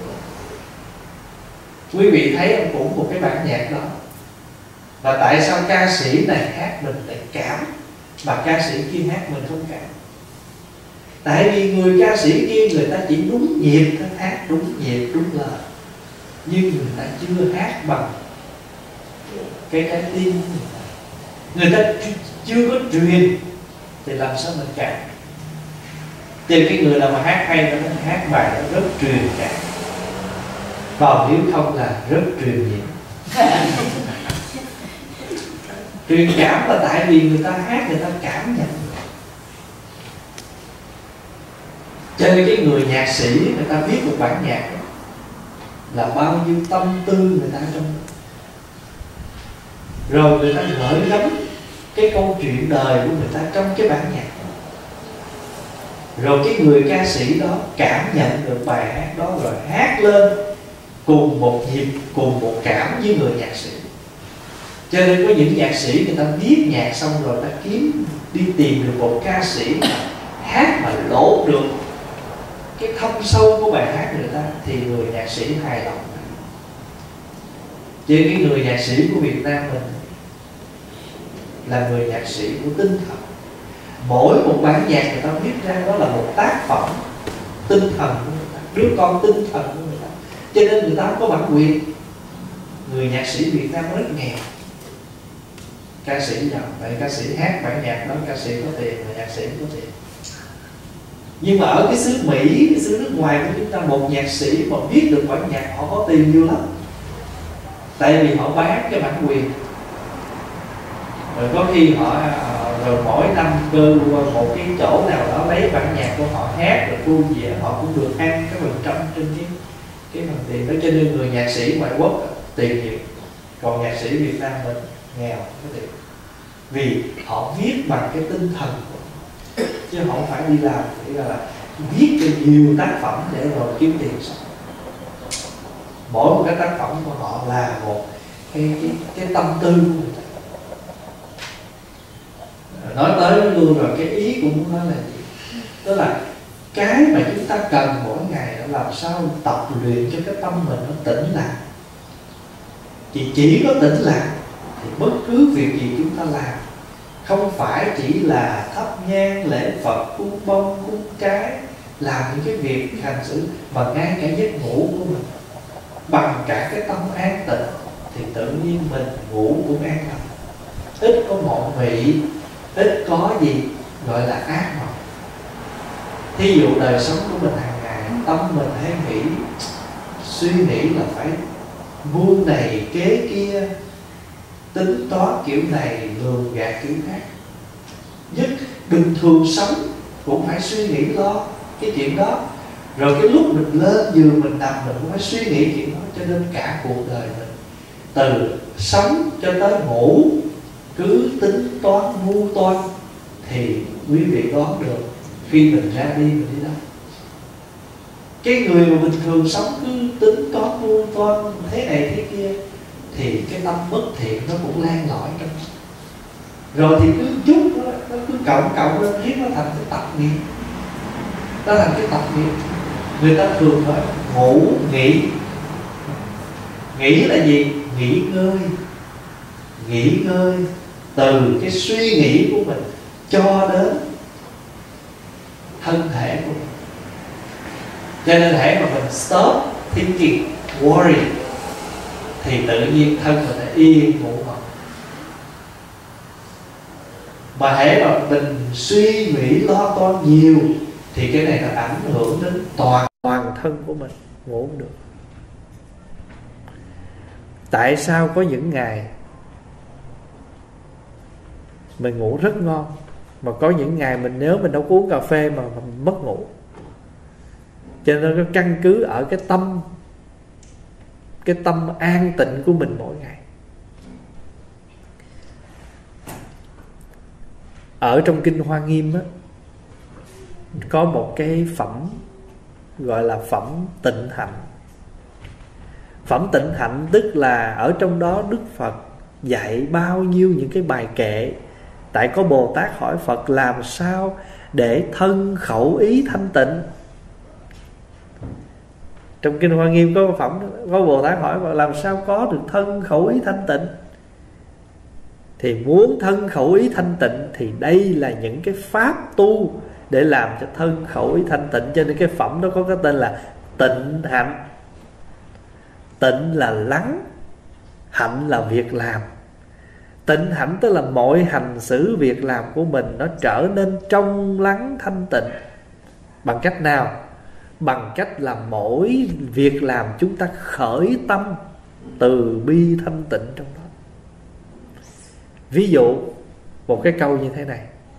Quý vị thấy ông cũng một cái bản nhạc đó, và tại sao ca sĩ này hát mình lại cảm mà ca sĩ kia hát mình không cảm? Tại vì người ca sĩ kia người ta chỉ đúng nhịp thôi, hát đúng nhịp đúng lời. nhưng người ta chưa hát bằng cái trái tim của người ta chưa có truyền thì làm sao mình cảm. Thì cái người nào mà hát hay nó hát bài nó rất truyền cảm, còn nếu không là rất truyền nhiễm. Truyền cảm là tại vì người ta hát người ta cảm nhận. Cho nên cái người nhạc sĩ người ta viết một bản nhạc đó, là bao nhiêu tâm tư người ta trong đó. Rồi người ta gửi gắm cái câu chuyện đời của người ta trong cái bản nhạc đó. Rồi cái người ca sĩ đó cảm nhận được bài hát đó rồi hát lên cùng một nhịp, cùng một cảm với người nhạc sĩ. Cho nên có những nhạc sĩ người ta viết nhạc xong rồi ta đi tìm được một ca sĩ mà hát mà lột được cái thâm sâu của bài hát người ta thì người nhạc sĩ hài lòng. Chứ cái người nhạc sĩ của Việt Nam mình là người nhạc sĩ của tinh thần. Mỗi một bản nhạc người ta viết ra đó là một tác phẩm tinh thần của người ta, đứa con tinh thần của người ta. Cho nên người ta không có bản quyền. Người nhạc sĩ Việt Nam rất nghèo. Ca sĩ giàu, tại ca sĩ hát bản nhạc đó, ca sĩ có tiền, người nhạc sĩ có tiền. Nhưng mà ở cái xứ Mỹ, cái xứ nước ngoài của chúng ta, một nhạc sĩ mà viết được bản nhạc họ có tiền nhiều lắm. Tại vì họ bán cái bản quyền. Rồi có khi họ rồi mỗi năm cơ một cái chỗ nào đó lấy bản nhạc của họ hát rồi thu về, họ cũng được ăn cái phần trăm trên cái phần tiền đó. Cho nên người nhạc sĩ ngoại quốc tiền nhiều, còn nhạc sĩ Việt Nam mình nghèo có tiền. Vì họ viết bằng cái tinh thần của họ, chứ không phải đi làm, chỉ là viết cho nhiều tác phẩm để rồi kiếm tiền sống. Mỗi một cái tác phẩm của họ là một cái tâm tư của người ta. Nói tới luôn rồi, cái ý của muốn nói là gì? Đó là cái mà chúng ta cần mỗi ngày là làm sao tập luyện cho cái tâm mình nó tĩnh lặng. Chỉ có tĩnh lặng thì bất cứ việc gì chúng ta làm không phải chỉ là thắp nhang lễ Phật, cúng bông cúng trái, làm những cái việc hành xử, mà ngay cả giấc ngủ của mình bằng cả cái tâm an tịnh thì tự nhiên mình ngủ cũng an tâm, ít có mộng mị, ít có gì gọi là ác mộng. Thí dụ đời sống của mình hàng ngày, tâm mình hay nghĩ, suy nghĩ là phải mưu này kế kia, tính toán kiểu này, lường gạt kiểu khác. Nhất bình thường sống cũng phải suy nghĩ lo cái chuyện đó. Rồi cái lúc mình lên giường mình nằm mình cũng phải suy nghĩ chuyện đó. Cho nên cả cuộc đời mình từ sống cho tới ngủ cứ tính toán mưu toan thì quý vị đoán được khi mình ra đi mình đi đâu. Cái người mà bình thường sống cứ tính toán mưu toan thế này thế kia thì cái tâm bất thiện nó cũng lan lỏi trong. Rồi thì cứ chút nó cứ cộng lên riết nó thành cái tập nghiệp. Nó thành cái tập nghiệp. Người ta thường nói ngủ nghỉ. Nghỉ là gì? Nghỉ ngơi. Nghỉ ngơi từ cái suy nghĩ của mình cho đến thân thể của mình. Cho nên hãy mà mình stop thinking, worry thì tự nhiên thân mình sẽ yên ngủ ngon. Mà hãy mà mình suy nghĩ lo toan nhiều thì cái này nó ảnh hưởng đến toàn thân của mình, ngủ không được. Tại sao có những ngày mình ngủ rất ngon, mà có những ngày mình nếu mình đâu có uống cà phê mà mình mất ngủ? Cho nên nó căn cứ ở cái tâm an tịnh của mình mỗi ngày. Ở trong Kinh Hoa Nghiêm á, có một cái phẩm gọi là phẩm tịnh hạnh. Phẩm tịnh hạnh tức là ở trong đó Đức Phật dạy bao nhiêu những cái bài kệ. Tại có Bồ Tát hỏi Phật làm sao để thân khẩu ý thanh tịnh. Trong Kinh Hoa Nghiêm có phẩm, có Bồ Tát hỏi Phật làm sao có được thân khẩu ý thanh tịnh. Thì muốn thân khẩu ý thanh tịnh thì đây là những cái pháp tu để làm cho thân khẩu ý thanh tịnh. Cho nên cái phẩm đó có cái tên là tịnh hạnh. Tịnh là lắng, hạnh là việc làm. Tịnh hạnh tức là mọi hành xử việc làm của mình nó trở nên trong lắng thanh tịnh. Bằng cách nào? Bằng cách là mỗi việc làm chúng ta khởi tâm từ bi thanh tịnh trong đó. Ví dụ một cái câu như thế này: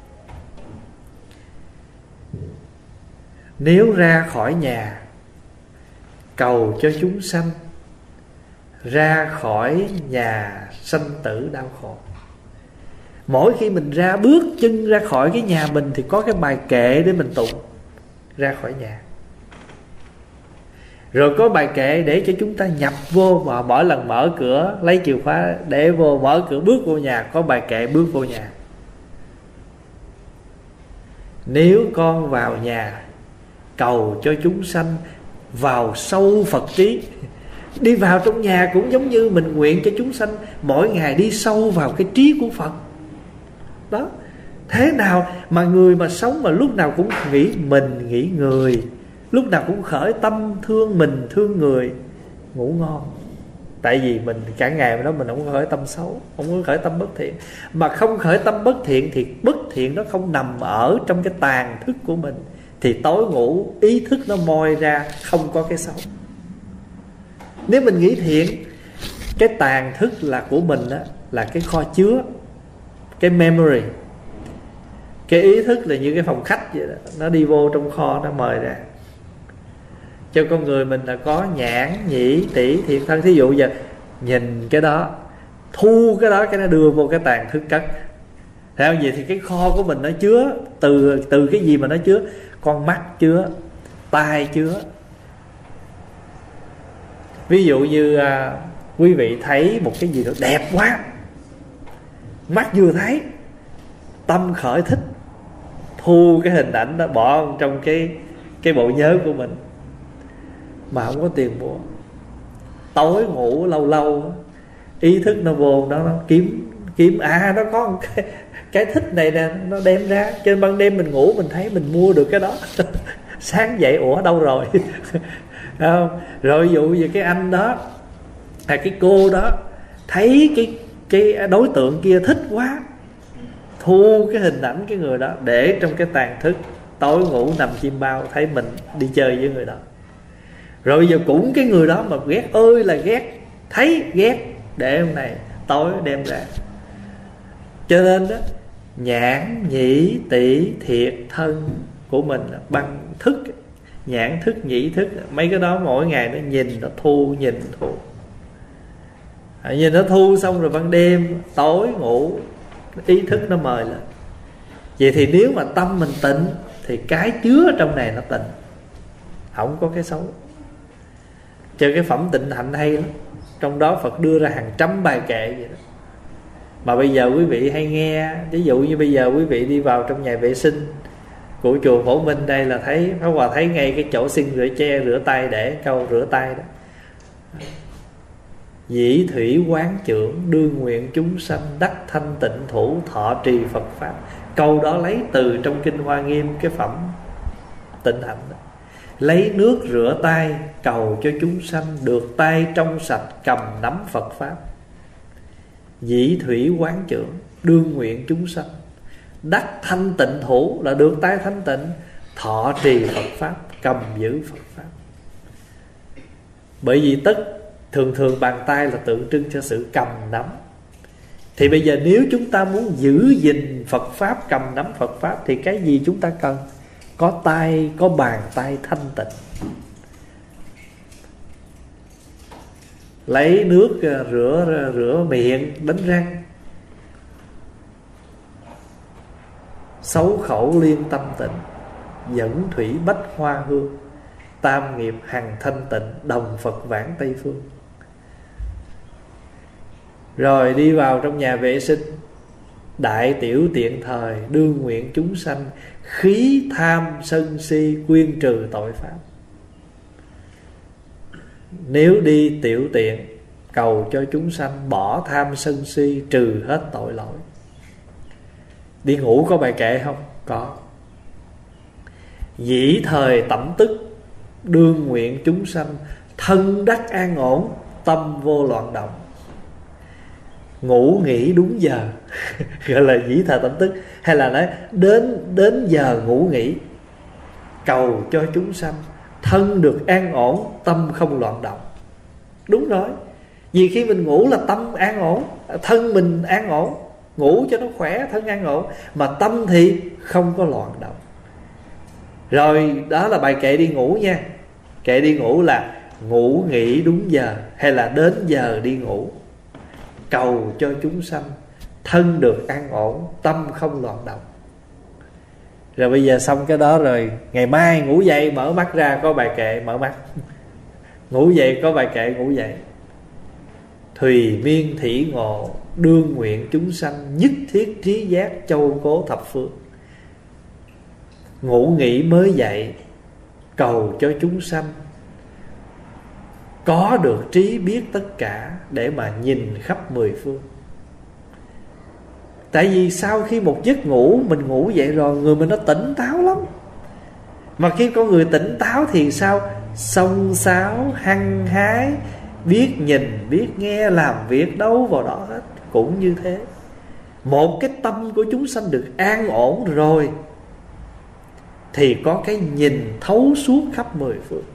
nếu ra khỏi nhà cầu cho chúng sanh ra khỏi nhà sanh tử đau khổ. Mỗi khi mình ra bước chân ra khỏi cái nhà mình thì có cái bài kệ để mình tụng ra khỏi nhà. Rồi có bài kệ để cho chúng ta nhập vô, và mỗi lần mở cửa lấy chìa khóa để vô, mở cửa bước vô nhà có bài kệ bước vô nhà. Nếu con vào nhà cầu cho chúng sanh vào sâu Phật trí. Đi vào trong nhà cũng giống như mình nguyện cho chúng sanh mỗi ngày đi sâu vào cái trí của Phật. Đó. Thế nào mà người mà sống mà lúc nào cũng nghĩ mình nghĩ người, lúc nào cũng khởi tâm thương mình thương người, ngủ ngon. Tại vì mình cả ngày mà đó mình không có khởi tâm xấu, không có khởi tâm bất thiện. Mà không khởi tâm bất thiện thì bất thiện nó không nằm ở trong cái tàn thức của mình, thì tối ngủ ý thức nó moi ra không có cái xấu. Nếu mình nghĩ thiện, cái tàn thức là của mình đó, là cái kho chứa, cái memory. Cái ý thức là như cái phòng khách vậy đó, nó đi vô trong kho nó mời ra. Cho con người mình là có nhãn, nhĩ, tỷ, thiệt thân. Thí dụ giờ nhìn cái đó, thu cái đó, cái nó đưa vô cái tàn thức cất. Theo gì thì cái kho của mình nó chứa từ cái gì mà nó chứa? Con mắt chứa, tai chứa. Ví dụ như quý vị thấy một cái gì đó đẹp quá, mắt vừa thấy, tâm khởi thích, thu cái hình ảnh đó bỏ trong cái bộ nhớ của mình, mà không có tiền mua. Tối ngủ lâu lâu ý thức nó vô nó kiếm nó có một cái thích này nè, nó đem ra. Trên ban đêm mình ngủ mình thấy mình mua được cái đó sáng dậy ủa đâu rồi không? Rồi ví dụ như cái anh đó hay cái cô đó thấy cái đối tượng kia thích quá, thu cái hình ảnh cái người đó để trong cái tàn thức, tối ngủ nằm chim bao thấy mình đi chơi với người đó. Rồi bây giờ cũng cái người đó mà ghét ơi là ghét, thấy ghét để hôm này tối đem ra. Cho nên đó, nhãn, nhĩ, tỷ, thiệt, thân của mình bằng thức, nhãn thức, nhĩ thức, mấy cái đó mỗi ngày nó nhìn nó thu, nhìn thu. Nhìn nó thu xong rồi ban đêm tối ngủ ý thức nó mời lên. Vậy thì nếu mà tâm mình tịnh thì cái chứa trong này nó tịnh, không có cái xấu. Cho cái phẩm tịnh hạnh hay lắm. Trong đó Phật đưa ra hàng trăm bài kệ vậy đó. Mà bây giờ quý vị hay nghe, ví dụ như bây giờ quý vị đi vào trong nhà vệ sinh của chùa Phổ Minh đây là thấy Pháp Hòa thấy ngay cái chỗ xin rửa tay để câu rửa tay đó. Dĩ thủy quán trưởng đương nguyện chúng sanh đắc thanh tịnh thủ thọ trì Phật Pháp. Câu đó lấy từ trong Kinh Hoa Nghiêm, cái phẩm tịnh hạnh đó. Lấy nước rửa tay cầu cho chúng sanh được tay trong sạch cầm nắm Phật Pháp. Dĩ thủy quán trưởng đương nguyện chúng sanh đắc thanh tịnh thủ là được tay thanh tịnh, thọ trì Phật Pháp, cầm giữ Phật Pháp. Bởi vì thường bàn tay là tượng trưng cho sự cầm nắm. Thì bây giờ nếu chúng ta muốn giữ gìn Phật Pháp, cầm nắm Phật Pháp, thì cái gì chúng ta cần? Có tay, có bàn tay thanh tịnh. Lấy nước rửa miệng, đánh răng. Xấu khẩu liên tâm tịnh, dẫn thủy bách hoa hương. Tam nghiệp hằng thanh tịnh, đồng Phật vãng Tây phương. Rồi đi vào trong nhà vệ sinh, đại tiểu tiện thời đương nguyện chúng sanh khí tham sân si quyên trừ tội pháp. Nếu đi tiểu tiện cầu cho chúng sanh bỏ tham sân si, trừ hết tội lỗi. Đi ngủ có bài kệ không? Có. Dĩ thời tẩm tức đương nguyện chúng sanh thân đắc an ổn, tâm vô loạn động. Ngủ nghỉ đúng giờ gọi là dĩ thà tâm tức, hay là nói đến giờ ngủ nghỉ, cầu cho chúng sanh thân được an ổn, tâm không loạn động. Đúng rồi, vì khi mình ngủ là tâm an ổn, thân mình an ổn, ngủ cho nó khỏe, thân an ổn, mà tâm thì không có loạn động. Rồi đó là bài kệ đi ngủ nha. Kệ đi ngủ là ngủ nghỉ đúng giờ, hay là đến giờ đi ngủ, cầu cho chúng sanh thân được an ổn, tâm không loạn động. Rồi bây giờ xong cái đó rồi, ngày mai ngủ dậy mở mắt ra có bài kệ mở mắt, ngủ dậy có bài kệ ngủ dậy. Thùy miên thỉ ngộ, đương nguyện chúng sanh nhất thiết trí giác, châu cố thập phương. Ngủ nghỉ mới dậy, cầu cho chúng sanh có được trí biết tất cả, để mà nhìn khắp mười phương. Tại vì sau khi một giấc ngủ, mình ngủ dậy rồi, người mình nó tỉnh táo lắm. Mà khi con người tỉnh táo thì sao? Xông xáo, hăng hái, biết nhìn, biết nghe, làm việc đâu vào đó hết. Cũng như thế, một cái tâm của chúng sanh được an ổn rồi thì có cái nhìn thấu suốt khắp mười phương.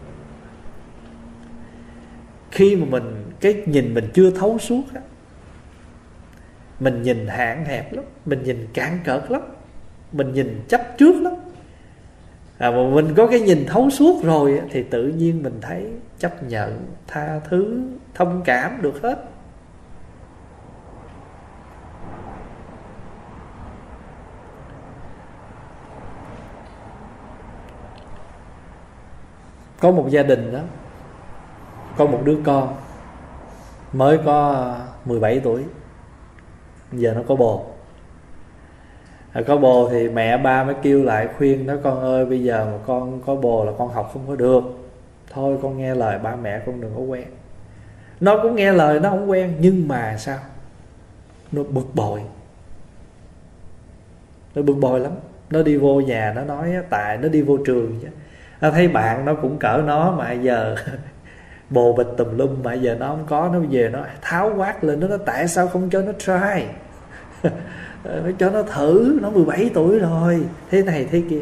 Khi mà cái nhìn mình chưa thấu suốt á, mình nhìn hạn hẹp lắm, mình nhìn cạn cợt lắm, mình nhìn chấp trước lắm. Mà mình có cái nhìn thấu suốt rồi thì tự nhiên mình thấy chấp nhận, tha thứ, thông cảm được hết. Có một gia đình đó, có một đứa con mới có 17 tuổi, giờ nó có bồ. Có bồ thì mẹ ba mới kêu lại khuyên nó: con ơi, bây giờ mà con có bồ là con học không có được, thôi con nghe lời ba mẹ, con đừng có quen. Nó cũng nghe lời, nó không quen, nhưng mà sao? Nó bực bội. Nó bực bội lắm. Nó đi vô nhà nó nói, tại nó đi vô trường chứ, nó thấy bạn nó cũng cỡ nó mà giờ bồ bịch tùm lum, mà giờ nó không có, nó về nó tháo quát lên. Nó nói tại sao không cho nó try, nó cho nó thử, nó 17 tuổi rồi, thế này thế kia.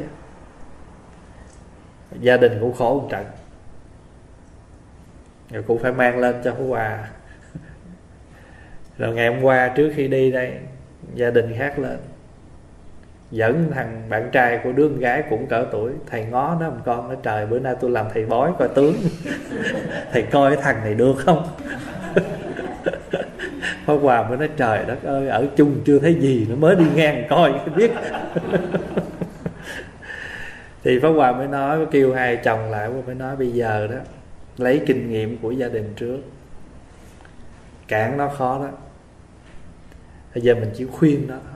Gia đình cũng khổ một trận, rồi cũng phải mang lên cho quà. Rồi ngày hôm qua trước khi đi đây, gia đình khác lên dẫn thằng bạn trai của đứa con gái cũng cỡ tuổi. Thầy ngó nó: con, nó trời, bữa nay tôi làm thầy bói coi tướng thầy coi cái thằng này được không. Pháp Hòa mới nói: trời đất ơi, ở chung chưa thấy gì, nó mới đi ngang coi cái biết. Thì Pháp Hòa mới nói, kêu hai chồng lại, mới nói bây giờ đó, lấy kinh nghiệm của gia đình trước, cản nó khó đó, bây giờ mình chỉ khuyên nó thôi.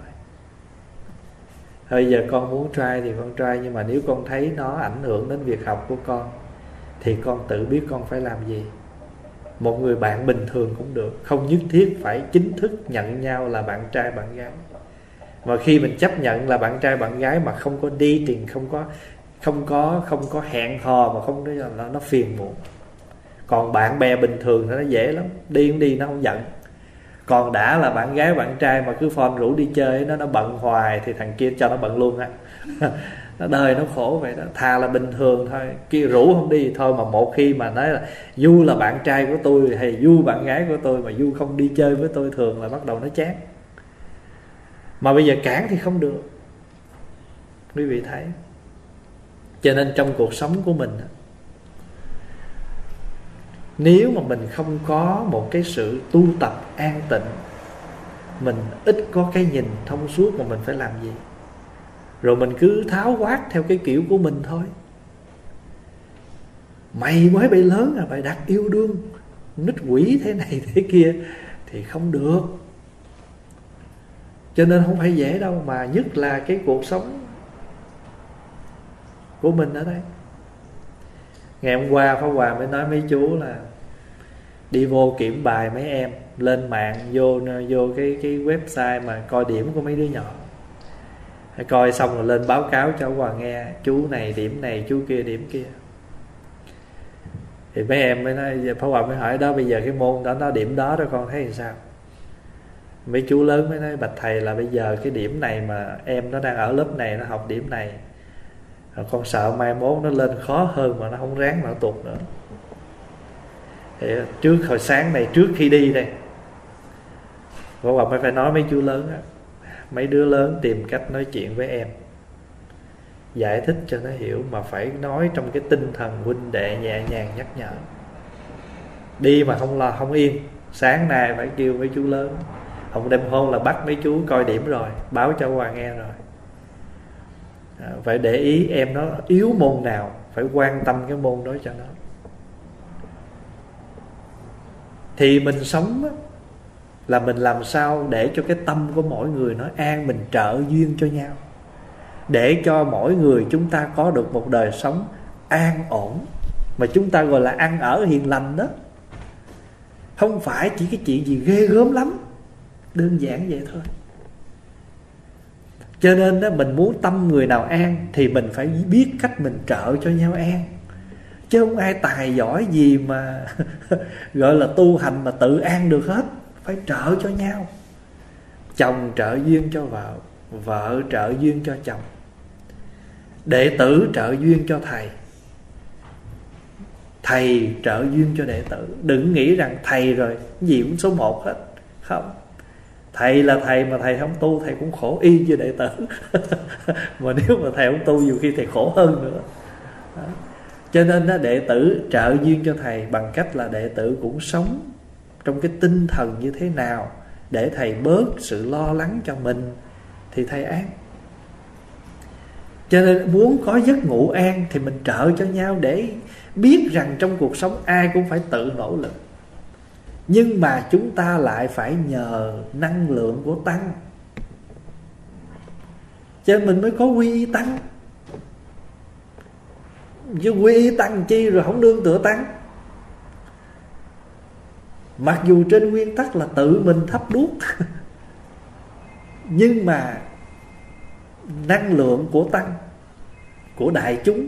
Bây giờ con muốn try thì con try, nhưng mà nếu con thấy nó ảnh hưởng đến việc học của con thì con tự biết con phải làm gì. Một người bạn bình thường cũng được, không nhất thiết phải chính thức nhận nhau là bạn trai bạn gái. Mà khi mình chấp nhận là bạn trai bạn gái mà không có đi tiền, không có hẹn hò, mà không đó, nó phiền muộn. Còn bạn bè bình thường thì nó dễ lắm, đi cũng đi, nó không giận. Còn đã là bạn gái bạn trai mà cứ phone rủ đi chơi, nó bận hoài thì thằng kia cho nó bận luôn á. Nó đời nó khổ vậy đó. Thà là bình thường thôi, kia rủ không đi thôi, mà một khi mà nói là Du là bạn trai của tôi hay Du bạn gái của tôi mà Du không đi chơi với tôi, thường là bắt đầu nó chán. Mà bây giờ cản thì không được, quý vị thấy. Cho nên trong cuộc sống của mình, nếu mà mình không có một cái sự tu tập an tịnh, mình ít có cái nhìn thông suốt mà mình phải làm gì, rồi mình cứ tháo quát theo cái kiểu của mình thôi. Mày mới bị lớn à, mày đặt yêu đương nít quỷ thế này thế kia thì không được. Cho nên không phải dễ đâu, mà nhất là cái cuộc sống của mình ở đây. Ngày hôm qua Pháp Hòa mới nói mấy chú là đi vô kiểm bài mấy em, lên mạng vô cái website mà coi điểm của mấy đứa nhỏ, coi xong rồi lên báo cáo cho Hòa nghe: chú này điểm này, chú kia điểm kia. Thì mấy em mới nói, Pháp Hòa mới hỏi đó, bây giờ cái môn đó nó điểm đó con thấy làm sao? Mấy chú lớn mới nói, bạch thầy là bây giờ cái điểm này mà em nó đang ở lớp này, nó học điểm này, con sợ mai mốt nó lên khó hơn mà nó không ráng mà nó tụt nữa. Thì trước hồi sáng này, trước khi đi đây, Pháp Hòa mới phải nói mấy chú lớn đó, mấy đứa lớn tìm cách nói chuyện với em, giải thích cho nó hiểu, mà phải nói trong cái tinh thần huynh đệ nhẹ nhàng nhắc nhở. Đi mà không lo không yên, sáng nay phải kêu mấy chú lớn, không đêm hôm là bắt mấy chú coi điểm rồi, báo cho Hòa nghe rồi. Phải để ý em nó yếu môn nào, phải quan tâm cái môn đó cho nó. Thì mình sống là mình làm sao để cho cái tâm của mỗi người nó an, mình trợ duyên cho nhau, để cho mỗi người chúng ta có được một đời sống an ổn, mà chúng ta gọi là ăn ở hiền lành đó. Không phải chỉ cái chuyện gì ghê gớm lắm, đơn giản vậy thôi. Cho nên đó, mình muốn tâm người nào an thì mình phải biết cách mình trợ cho nhau an. Chứ không ai tài giỏi gì mà gọi là tu hành mà tự an được hết. Phải trợ cho nhau. Chồng trợ duyên cho vợ, vợ trợ duyên cho chồng, đệ tử trợ duyên cho thầy, thầy trợ duyên cho đệ tử. Đừng nghĩ rằng thầy rồi gì cũng số 1 hết. Không, thầy là thầy mà thầy không tu, thầy cũng khổ y như đệ tử. Mà nếu mà thầy không tu, nhiều khi thầy khổ hơn nữa. Đó. Cho nên đó, đệ tử trợ duyên cho thầy bằng cách là đệ tử cũng sống trong cái tinh thần như thế nào để thầy bớt sự lo lắng cho mình, thì thầy an. Cho nên muốn có giấc ngủ an thì mình trợ cho nhau, để biết rằng trong cuộc sống ai cũng phải tự nỗ lực. Nhưng mà chúng ta lại phải nhờ năng lượng của Tăng, cho nên mình mới có quy y Tăng. Chứ quy y Tăng chi rồi không nương tựa Tăng. Mặc dù trên nguyên tắc là tự mình thắp đuốc, nhưng mà năng lượng của Tăng, của đại chúng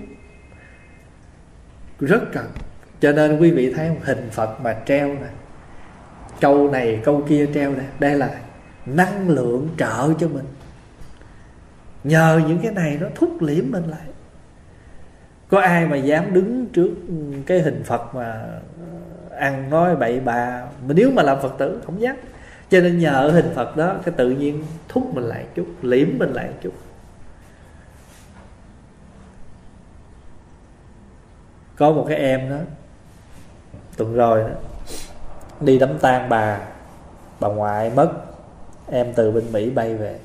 rất cần. Cho nên quý vị thấy một hình Phật mà treo nè, câu này câu kia treo nè, đây là năng lượng trợ cho mình. Nhờ những cái này nó thúc liễm mình lại. Có ai mà dám đứng trước cái hình Phật mà ăn nói bậy bạ, mà nếu mà làm Phật tử không dám. Cho nên nhờ hình Phật đó, cái tự nhiên thúc mình lại chút, liễm mình lại chút. Có một cái em đó, tuần rồi đó, đi đám tang bà ngoại mất. Em từ bên Mỹ bay về,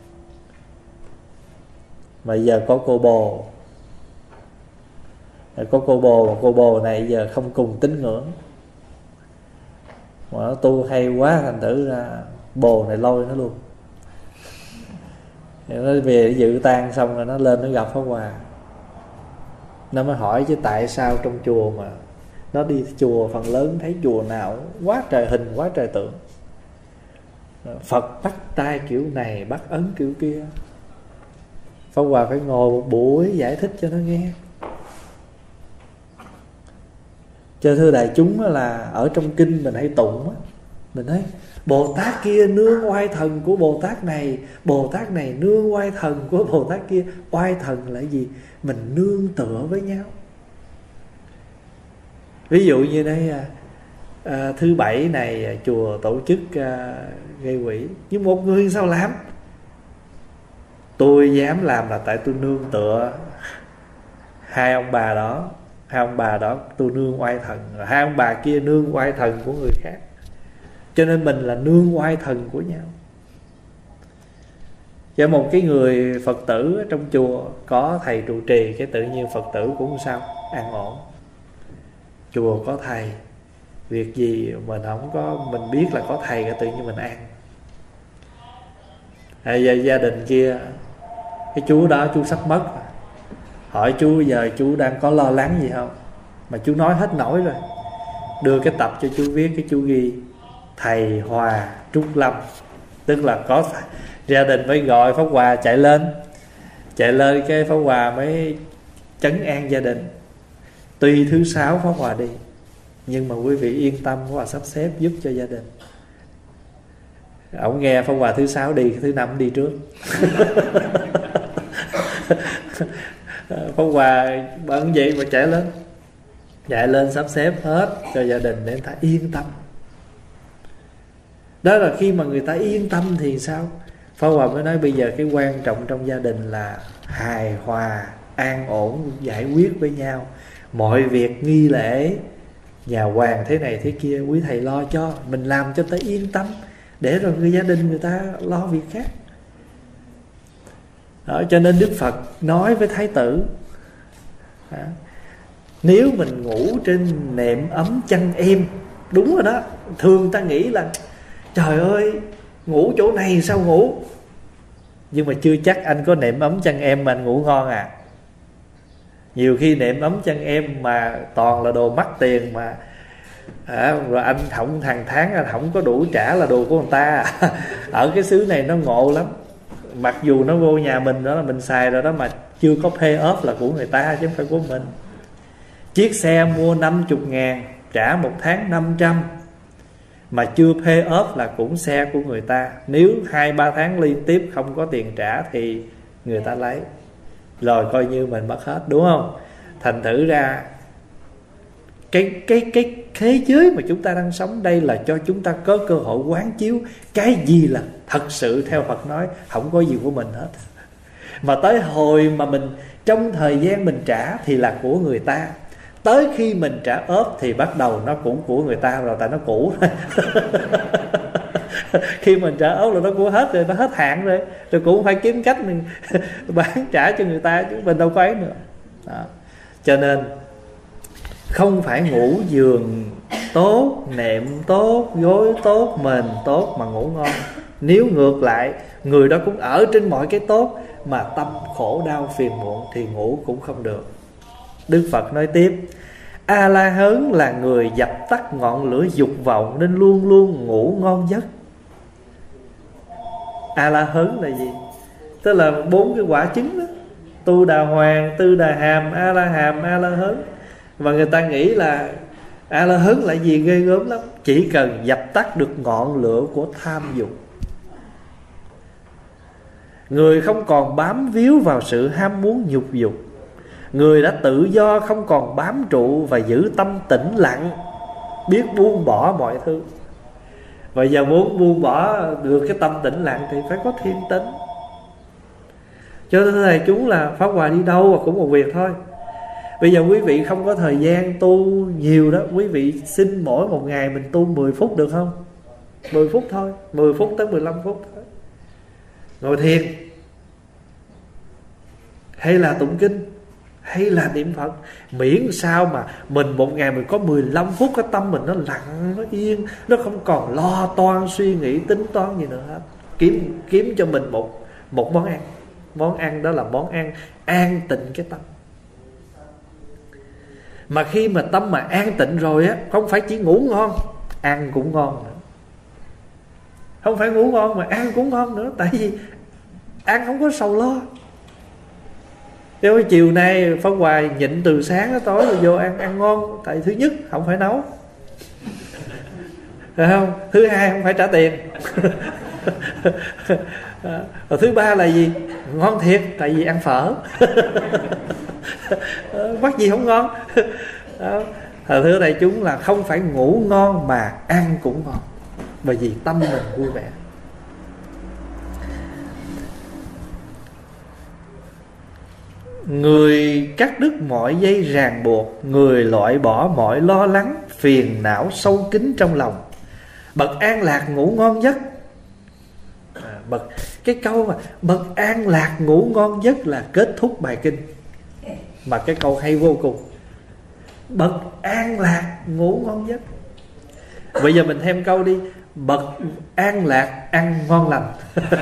mà giờ có cô bồ. Có cô bồ, mà cô bồ này giờ không cùng tín ngưỡng, mà nó tu hay quá, thành thử ra bồ này lôi nó luôn. Nó về dự tang xong rồi nó lên nó gặp Pháp Hòa. Nó mới hỏi chứ tại sao trong chùa mà nó đi chùa phần lớn thấy chùa nào quá trời hình, quá trời tượng, Phật bắt tay kiểu này, bắt ấn kiểu kia. Pháp Hòa phải ngồi một buổi giải thích cho nó nghe. Cho thưa đại chúng là ở trong kinh mình hay tụng á, mình thấy Bồ Tát kia nương oai thần của Bồ Tát này, Bồ Tát này nương oai thần của Bồ Tát kia. Oai thần là gì? Mình nương tựa với nhau. Ví dụ như đây thứ Bảy này chùa tổ chức gây quỹ, nhưng một người sao làm? Tôi dám làm là tại tôi nương tựa hai ông bà đó. Hai ông bà đó tôi nương oai thần, rồi hai ông bà kia nương oai thần của người khác. Cho nên mình là nương oai thần của nhau. Cho một cái người Phật tử ở trong chùa có thầy trụ trì, cái tự nhiên Phật tử cũng sao? An ổn. Chùa có thầy, việc gì mình không có, mình biết là có thầy, cái tự nhiên mình an. Gia đình kia, cái chú đó chú sắp mất, hỏi chú giờ chú đang có lo lắng gì không, mà chú nói hết nổi rồi. Đưa cái tập cho chú viết, cái chú ghi Thầy Hòa Trúc Lâm, tức là có gia đình mới gọi Pháp Hòa chạy lên cái Pháp Hòa mới trấn an gia đình. Tuy thứ 6 Pháp Hòa đi, nhưng mà quý vị yên tâm, Pháp Hòa sắp xếp giúp cho gia đình. Ông nghe Pháp Hòa thứ 6 đi, thứ 5 đi trước. Pháp Hòa bận vậy mà chạy lên sắp xếp hết cho gia đình để người ta yên tâm. Đó là khi mà người ta yên tâm thì sao? Pháp Hòa mới nói bây giờ cái quan trọng trong gia đình là hài hòa, an ổn, giải quyết với nhau. Mọi việc nghi lễ, nhà hoàng thế này thế kia, quý thầy lo cho, mình làm cho ta yên tâm, để rồi người gia đình người ta lo việc khác. Đó, cho nên Đức Phật nói với Thái tử, nếu mình ngủ trên nệm ấm chăn êm, đúng rồi đó, thường ta nghĩ là trời ơi, ngủ chỗ này sao ngủ. Nhưng mà chưa chắc anh có nệm ấm chăn êm mà anh ngủ ngon à. Nhiều khi nệm ấm chăn êm mà toàn là đồ mắc tiền mà rồi anh không, hàng tháng anh không có đủ trả là đồ của người ta. Ở cái xứ này nó ngộ lắm. Mặc dù nó vô nhà mình đó là mình xài rồi đó, mà chưa có pay off là của người ta chứ không phải của mình. Chiếc xe mua 50.000, trả một tháng 500, mà chưa pay off là cũng xe của người ta. Nếu 2-3 tháng liên tiếp không có tiền trả thì người ta lấy, rồi coi như mình mất hết, đúng không? Thành thử ra cái thế giới mà chúng ta đang sống đây là cho chúng ta có cơ hội quán chiếu cái gì là thật sự theo Phật nói không có gì của mình hết. Mà tới hồi mà mình trong thời gian mình trả thì là của người ta, tới khi mình trả ốp thì bắt đầu nó cũng của người ta rồi, tại nó cũ rồi. Khi mình trả ốp là nó của hết rồi, nó hết hạn rồi cũng phải kiếm cách mình bán trả cho người ta chứ mình đâu có ấy nữa. Đó. Cho nên không phải ngủ giường tốt, nệm tốt, gối tốt, mền tốt mà ngủ ngon. Nếu ngược lại người đó cũng ở trên mọi cái tốt mà tâm khổ đau phiền muộn thì ngủ cũng không được. Đức Phật nói tiếp, A-la-hớn là người dập tắt ngọn lửa dục vọng nên luôn luôn ngủ ngon giấc. A-la-hớn là gì? Tức là 4 cái quả chứng đó: Tu Đà Hoàng, Tư Đà Hàm, A-la-hàm, A-la-hớn. Và người ta nghĩ là A-la-hớn là gì ghê gớm lắm. Chỉ cần dập tắt được ngọn lửa của tham dục, người không còn bám víu vào sự ham muốn nhục dục, người đã tự do không còn bám trụ và giữ tâm tĩnh lặng, biết buông bỏ mọi thứ. Và giờ muốn buông bỏ được cái tâm tĩnh lặng thì phải có thiền tĩnh. Cho nên thầy chúng là Pháp Hòa đi đâu và cũng một việc thôi. Bây giờ quý vị không có thời gian tu nhiều đó, quý vị xin mỗi một ngày mình tu 10 phút được không? 10 phút thôi, 10 phút tới 15 phút thôi. Ngồi thiền, hay là tụng kinh, hay là niệm Phật, miễn sao mà mình một ngày mình có 15 phút cái tâm mình nó lặng, nó yên, nó không còn lo toan suy nghĩ tính toán gì nữa hết. Kiếm cho mình một món ăn. Món ăn đó là món ăn an tịnh cái tâm. Mà khi mà tâm mà an tịnh rồi á, không phải chỉ ngủ ngon, ăn cũng ngon nữa. Không phải ngủ ngon mà ăn cũng ngon nữa. Tại vì ăn không có sầu lo. Nếu chiều nay Pháp Hòa nhịn từ sáng tới tối rồi vô ăn ngon. Tại thứ nhất không phải nấu, phải không? Thứ hai không phải trả tiền. Rồi thứ ba là gì? Ngon thiệt, tại vì ăn phở. Bắt gì không ngon. Thưa thưa đại chúng là không phải ngủ ngon mà ăn cũng ngon, bởi vì tâm mình vui vẻ. Người cắt đứt mọi dây ràng buộc, người loại bỏ mọi lo lắng, phiền não sâu kín trong lòng. Bậc an lạc ngủ ngon giấc. Cái câu mà bậc an lạc ngủ ngon giấc là kết thúc bài kinh, mà cái câu hay vô cùng. Bậc an lạc ngủ ngon giấc. Bây giờ mình thêm câu đi: bậc an lạc ăn ngon lành.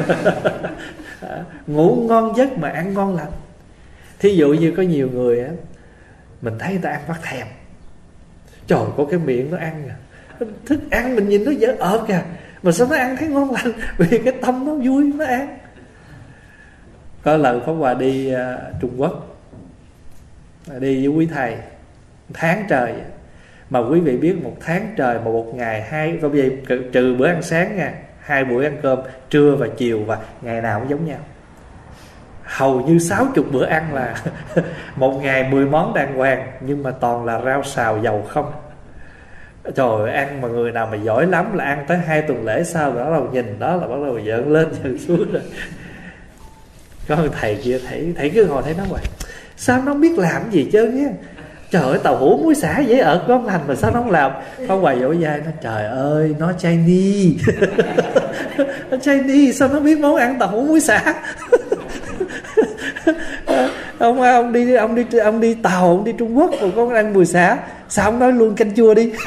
Ngủ ngon giấc mà ăn ngon lành. Thí dụ như có nhiều người á, mình thấy người ta ăn bắt thèm. Trời, có cái miệng nó ăn à, thức ăn mình nhìn nó dở ợt kìa, mà sao nó ăn thấy ngon lành? Vì cái tâm nó vui, nó ăn. Có lần Pháp Hòa đi Trung Quốc, đi với quý thầy tháng trời, Mà quý vị biết một tháng trời mà một ngày hai, có gì trừ bữa ăn sáng nha, 2 buổi ăn cơm trưa và chiều, và ngày nào cũng giống nhau. Hầu như 60 bữa ăn là một ngày 10 món đàng hoàng, nhưng mà toàn là rau xào dầu không. Trời ơi, ăn mà người nào mà giỏi lắm là ăn tới 2 tuần lễ sau đó là nhìn đó là bắt đầu giỡn lên giỡn xuống rồi. Có thầy kia thầy cứ ngồi thấy nó vậy, sao nó biết làm gì chứ nhé. Trời ơi, tàu hũ muối xả dễ ợt ngon lành mà sao nó không làm. Có hoài dỗ dai nó, trời ơi nó Chinese. Nó Chinese sao nó biết món ăn tàu hũ muối xả. Ông đi Tàu, ông đi Trung Quốc rồi con ăn mùi xả, sao ông nói luôn canh chua đi.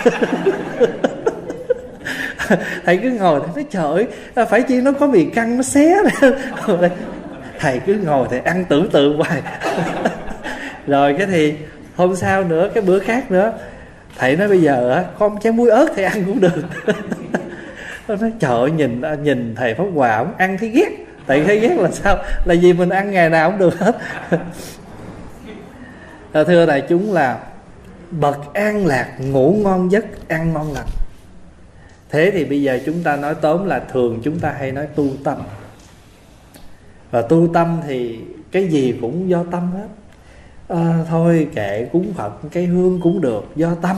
Thầy cứ ngồi thầy nói trời ơi, phải chi nó có mì căng nó xé. Thầy cứ ngồi thầy ăn tưởng tượng hoài. Rồi cái thì hôm sau nữa, cái bữa khác nữa, thầy nói bây giờ á, con chén muối ớt thầy ăn cũng được. Nó nói trời ơi, nhìn thầy Pháp Hòa ông ăn thấy ghét. Tại thấy ghét là sao? Là vì mình ăn ngày nào cũng được hết. Thưa đại chúng, là bậc an lạc ngủ ngon giấc, ăn ngon lành. Thế thì bây giờ chúng ta nói tóm là thường chúng ta hay nói tu tâm. Và tu tâm thì cái gì cũng do tâm hết. Thôi kệ, cúng Phật cái hương cũng được, do tâm.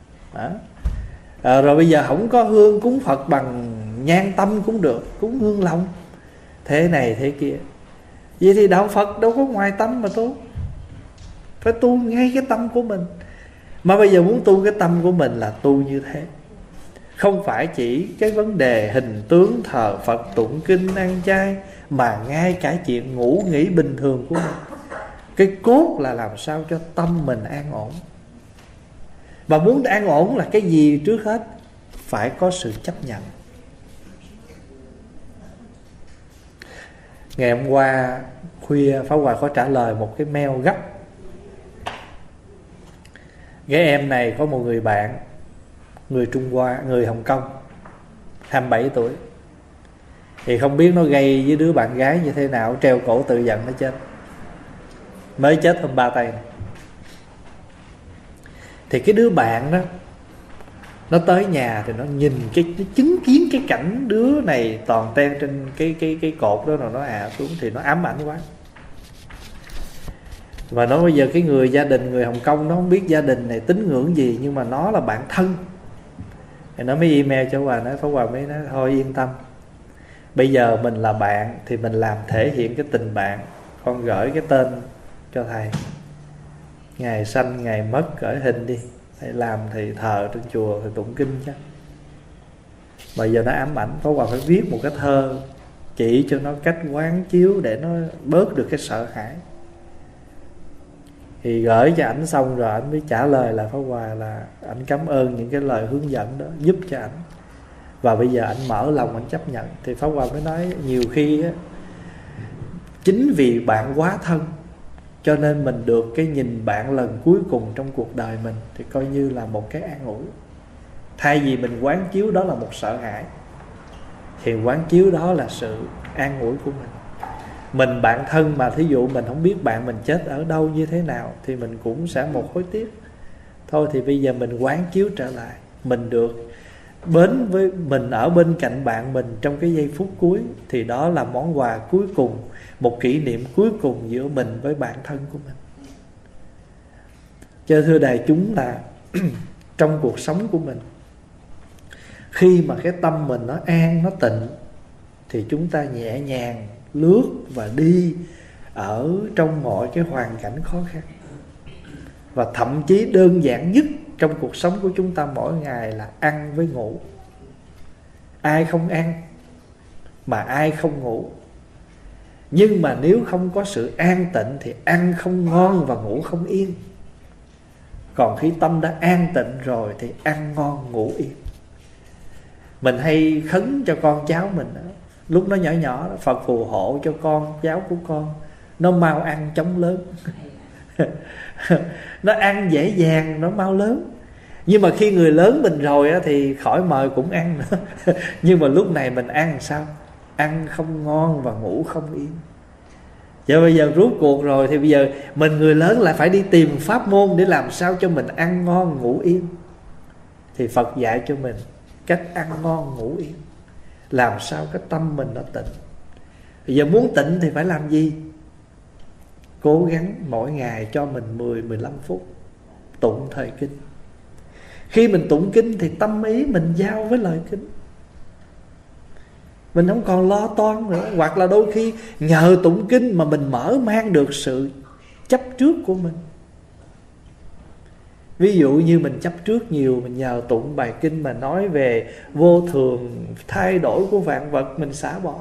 Rồi bây giờ không có hương cúng Phật bằng nhang tâm cũng được, cúng hương lòng. Thế này thế kia. Vậy thì đạo Phật đâu có ngoài tâm mà tu. Phải tu ngay cái tâm của mình. Mà bây giờ muốn tu cái tâm của mình là tu như thế. Không phải chỉ cái vấn đề hình tướng thờ Phật, tụng kinh, ăn chay, mà ngay cả chuyện ngủ nghỉ bình thường của mình. Cái cốt là làm sao cho tâm mình an ổn. Và muốn an ổn là cái gì trước hết? Phải có sự chấp nhận. Ngày hôm qua khuya Pháp Hòa có trả lời một cái mail gấp. Cái em này có một người bạn, người Trung Hoa, người Hồng Kông, 27 tuổi. Thì không biết nó gây với đứa bạn gái như thế nào, treo cổ tự giận nó chết. Mới chết hôm 3 tây này. Thì cái đứa bạn đó, nó tới nhà thì nó nhìn nó chứng kiến cái cảnh đứa này toàn ten trên cái cột đó, rồi nó hạ xuống thì nó ám ảnh quá. Và nó bây giờ cái người gia đình người Hồng Kông, nó không biết gia đình này tín ngưỡng gì, nhưng mà nó là bạn thân. Thì nó mới email cho Hòa, nói Pháp Hòa mới nói thôi yên tâm, bây giờ mình là bạn thì mình làm thể hiện cái tình bạn. Con gửi cái tên cho thầy, ngày sanh ngày mất gửi hình đi, thầy làm thầy thờ trên chùa, thầy tụng kinh chứ. Bây giờ nó ám ảnh, Pháp Hòa phải viết một cái thơ chỉ cho nó cách quán chiếu để nó bớt được cái sợ hãi. Thì gửi cho ảnh xong rồi ảnh mới trả lời là Pháp Hòa là ảnh cảm ơn những cái lời hướng dẫn đó giúp cho ảnh, và bây giờ ảnh mở lòng ảnh chấp nhận. Thì Pháp Hòa mới nói nhiều khi á, chính vì bạn quá thân cho nên mình được cái nhìn bạn lần cuối cùng trong cuộc đời mình thì coi như là một cái an ủi. Thay vì mình quán chiếu đó là một sợ hãi, thì quán chiếu đó là sự an ủi của mình. Mình bạn thân mà thí dụ mình không biết bạn mình chết ở đâu như thế nào thì mình cũng sẽ một hối tiếc. Thôi thì bây giờ mình quán chiếu trở lại, mình được đến với mình ở bên cạnh bạn mình trong cái giây phút cuối, thì đó là món quà cuối cùng, một kỷ niệm cuối cùng giữa mình với bạn thân của mình. Cho thưa đại chúng là trong cuộc sống của mình, khi mà cái tâm mình nó an, nó tịnh, thì chúng ta nhẹ nhàng lướt và đi ở trong mọi cái hoàn cảnh khó khăn. Và thậm chí đơn giản nhất trong cuộc sống của chúng ta mỗi ngày là ăn với ngủ. Ai không ăn mà ai không ngủ. Nhưng mà nếu không có sự an tịnh thì ăn không ngon và ngủ không yên. Còn khi tâm đã an tịnh rồi thì ăn ngon ngủ yên. Mình hay khấn cho con cháu mình đó, lúc nó nhỏ nhỏ đó, Phật phù hộ cho con cháu của con nó mau ăn chóng lớn. Nó ăn dễ dàng, nó mau lớn. Nhưng mà khi người lớn mình rồi á, thì khỏi mời cũng ăn nữa. Nhưng mà lúc này mình ăn sao? Ăn không ngon và ngủ không yên. Giờ bây giờ rốt cuộc rồi thì bây giờ mình người lớn lại phải đi tìm pháp môn để làm sao cho mình ăn ngon ngủ yên. thì Phật dạy cho mình cách ăn ngon ngủ yên, làm sao cái tâm mình nó tịnh. Bây giờ muốn tịnh thì phải làm gì? Cố gắng mỗi ngày cho mình 10-15 phút tụng thời kinh. Khi mình tụng kinh thì tâm ý mình giao với lời kinh, mình không còn lo toan nữa. Hoặc là đôi khi nhờ tụng kinh mà mình mở mang được sự chấp trước của mình. Ví dụ như mình chấp trước nhiều, mình nhờ tụng bài kinh mà nói về vô thường, thay đổi của vạn vật, mình xả bỏ.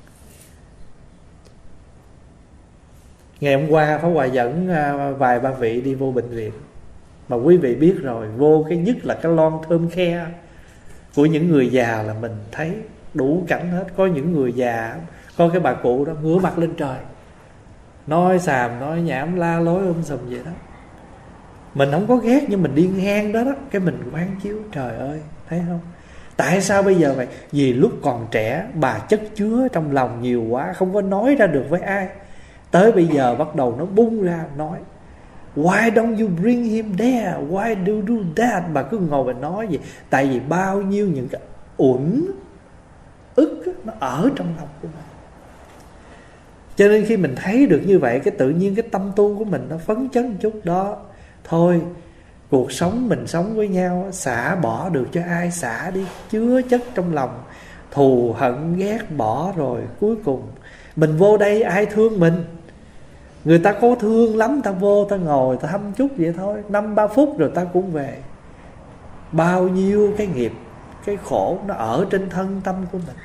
Ngày hôm qua Pháp Hòa dẫn vài ba vị đi vô bệnh viện. Mà quý vị biết rồi, vô cái nhất là cái lon thơm khe của những người già là mình thấy đủ cảnh hết. Có những người già, có cái bà cụ đó ngửa mặt lên trời, nói xàm, nói nhảm, la lối sùm vậy đó. Mình không có ghét, nhưng mình đi ngang đó đó, cái mình quán chiếu, trời ơi, thấy không? Tại sao bây giờ vậy? Vì lúc còn trẻ bà chất chứa trong lòng nhiều quá, không có nói ra được với ai. Tới bây giờ bắt đầu nó bung ra nói, why don't you bring him there? Why do you do that? Bà cứ ngồi và nói gì? Tại vì bao nhiêu những cái uẩn ức nó ở trong lòng của mình. Cho nên khi mình thấy được như vậy, cái tự nhiên cái tâm tu của mình nó phấn chấn một chút đó. Thôi, cuộc sống mình sống với nhau, xả bỏ được cho ai xả đi. Chứa chất trong lòng thù hận ghét bỏ rồi cuối cùng mình vô đây ai thương mình? Người ta có thương lắm, ta vô ta ngồi ta thăm chút vậy thôi, 5-3 phút rồi ta cũng về. Bao nhiêu cái nghiệp, cái khổ nó ở trên thân tâm của mình.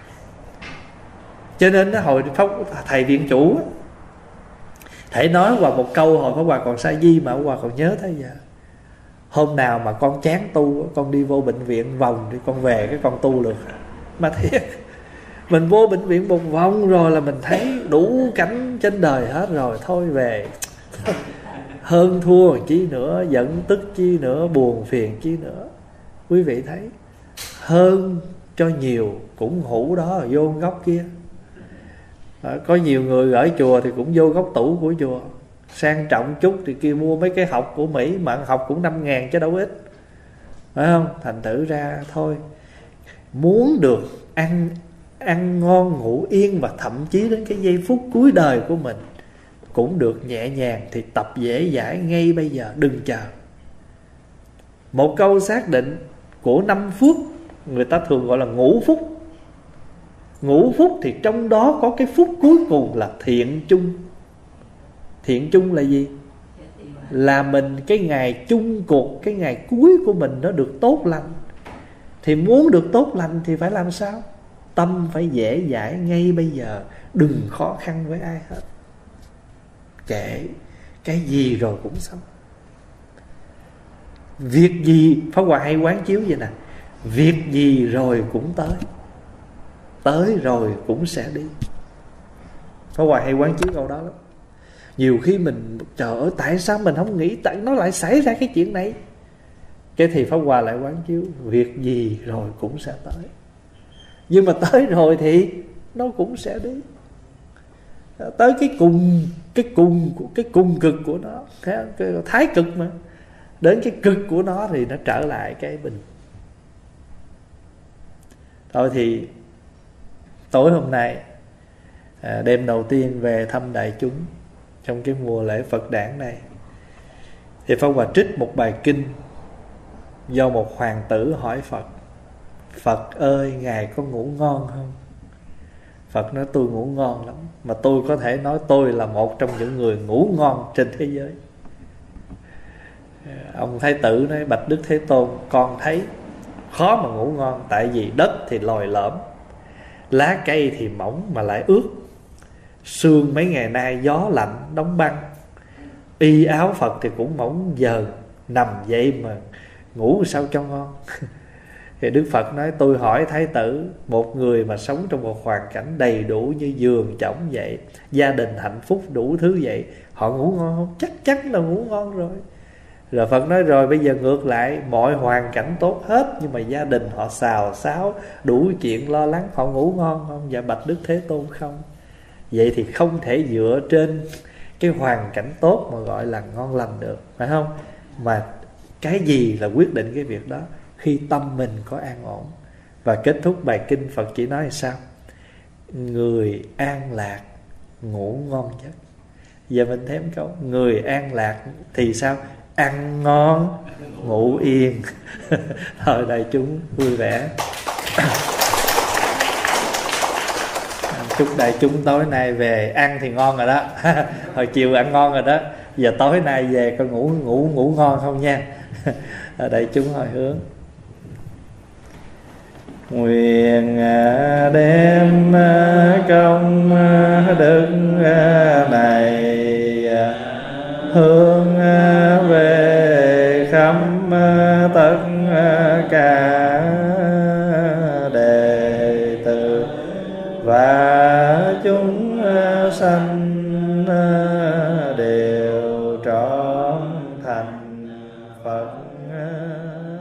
Cho nên hồi thầy viện chủ, thầy nói qua một câu hồi Pháp Hòa còn sa di mà Pháp Hòa còn nhớ tới giờ. Hôm nào mà con chán tu, con đi vô bệnh viện vòng thì con về cái con tu được. Mà thiệt, mình vô bệnh viện một vòng rồi là mình thấy đủ cảnh trên đời hết rồi, thôi về. Hơn thua chi nữa, giận tức chi nữa, buồn phiền chi nữa. Quý vị thấy, hơn cho nhiều cũng hữu đó, vô góc kia. Có nhiều người ở chùa thì cũng vô góc tủ của chùa. Sang trọng chút thì kia mua mấy cái hộp của Mỹ, mà hộp cũng 5.000 chứ đâu ít, phải không? Thành thử ra thôi, muốn được ăn ngon ngủ yên, và thậm chí đến cái giây phút cuối đời của mình cũng được nhẹ nhàng, thì tập dễ dãi ngay bây giờ, đừng chờ. Một câu xác định của 5 phút, người ta thường gọi là ngũ phúc. Ngũ phúc thì trong đó có cái phút cuối cùng là thiện chung. Thiện chung là gì? Là mình cái ngày chung cuộc, cái ngày cuối của mình nó được tốt lành. Thì muốn được tốt lành thì phải làm sao? Tâm phải dễ dãi ngay bây giờ, đừng khó khăn với ai hết. Kệ cái gì rồi cũng xong. Việc gì, Pháp Hòa hay quán chiếu vậy nè, việc gì rồi cũng tới, tới rồi cũng sẽ đi. Pháp Hòa hay quán chiếu câu đó lắm. Nhiều khi mình trời ơi, tại sao mình không nghĩ tại nó lại xảy ra cái chuyện này? Cái thì Pháp Hòa lại quán chiếu, việc gì rồi cũng sẽ tới. Nhưng mà tới rồi thì nó cũng sẽ đi. Tới cái cùng cực của nó, cái thái cực mà, đến cái cực của nó thì nó trở lại cái bình. Thôi thì tối hôm nay, đêm đầu tiên về thăm đại chúng trong cái mùa lễ Phật đản này, thì Pháp Hòa trích một bài kinh do một hoàng tử hỏi Phật: Phật ơi, Ngài có ngủ ngon không? Phật nói tôi ngủ ngon lắm, mà tôi có thể nói tôi là một trong những người ngủ ngon trên thế giới. Ông Thái tử nói: Bạch Đức Thế Tôn, con thấy khó mà ngủ ngon. Tại vì đất thì lồi lõm, lá cây thì mỏng mà lại ướt, sương mấy ngày nay gió lạnh đóng băng, y áo Phật thì cũng mỏng dờ, nằm dậy mà ngủ sao cho ngon. Thì Đức Phật nói: tôi hỏi Thái tử, một người mà sống trong một hoàn cảnh đầy đủ như giường chõng vậy, gia đình hạnh phúc đủ thứ vậy, họ ngủ ngon không? Chắc chắn là ngủ ngon rồi. Rồi Phật nói: rồi bây giờ ngược lại, mọi hoàn cảnh tốt hết, nhưng mà gia đình họ xào xáo, đủ chuyện lo lắng, họ ngủ ngon không? Dạ bạch Đức Thế Tôn, không. Vậy thì không thể dựa trên cái hoàn cảnh tốt mà gọi là ngon lành được, phải không? Mà cái gì là quyết định cái việc đó? khi tâm mình có an ổn. Và kết thúc bài kinh Phật chỉ nói là sao? Người an lạc ngủ ngon giấc. Giờ mình thêm câu người an lạc thì sao? Ăn ngon ngủ yên. Thôi đại chúng vui vẻ. Chúc đại chúng tối nay về ăn thì ngon rồi đó. Hồi chiều ăn ngon rồi đó. Giờ tối nay về con ngủ ngon không nha. Đại chúng hồi hướng. Nguyện đem công đức này hướng về khắp tất cả đệ tử và chúng sanh đều trọn thành Phật.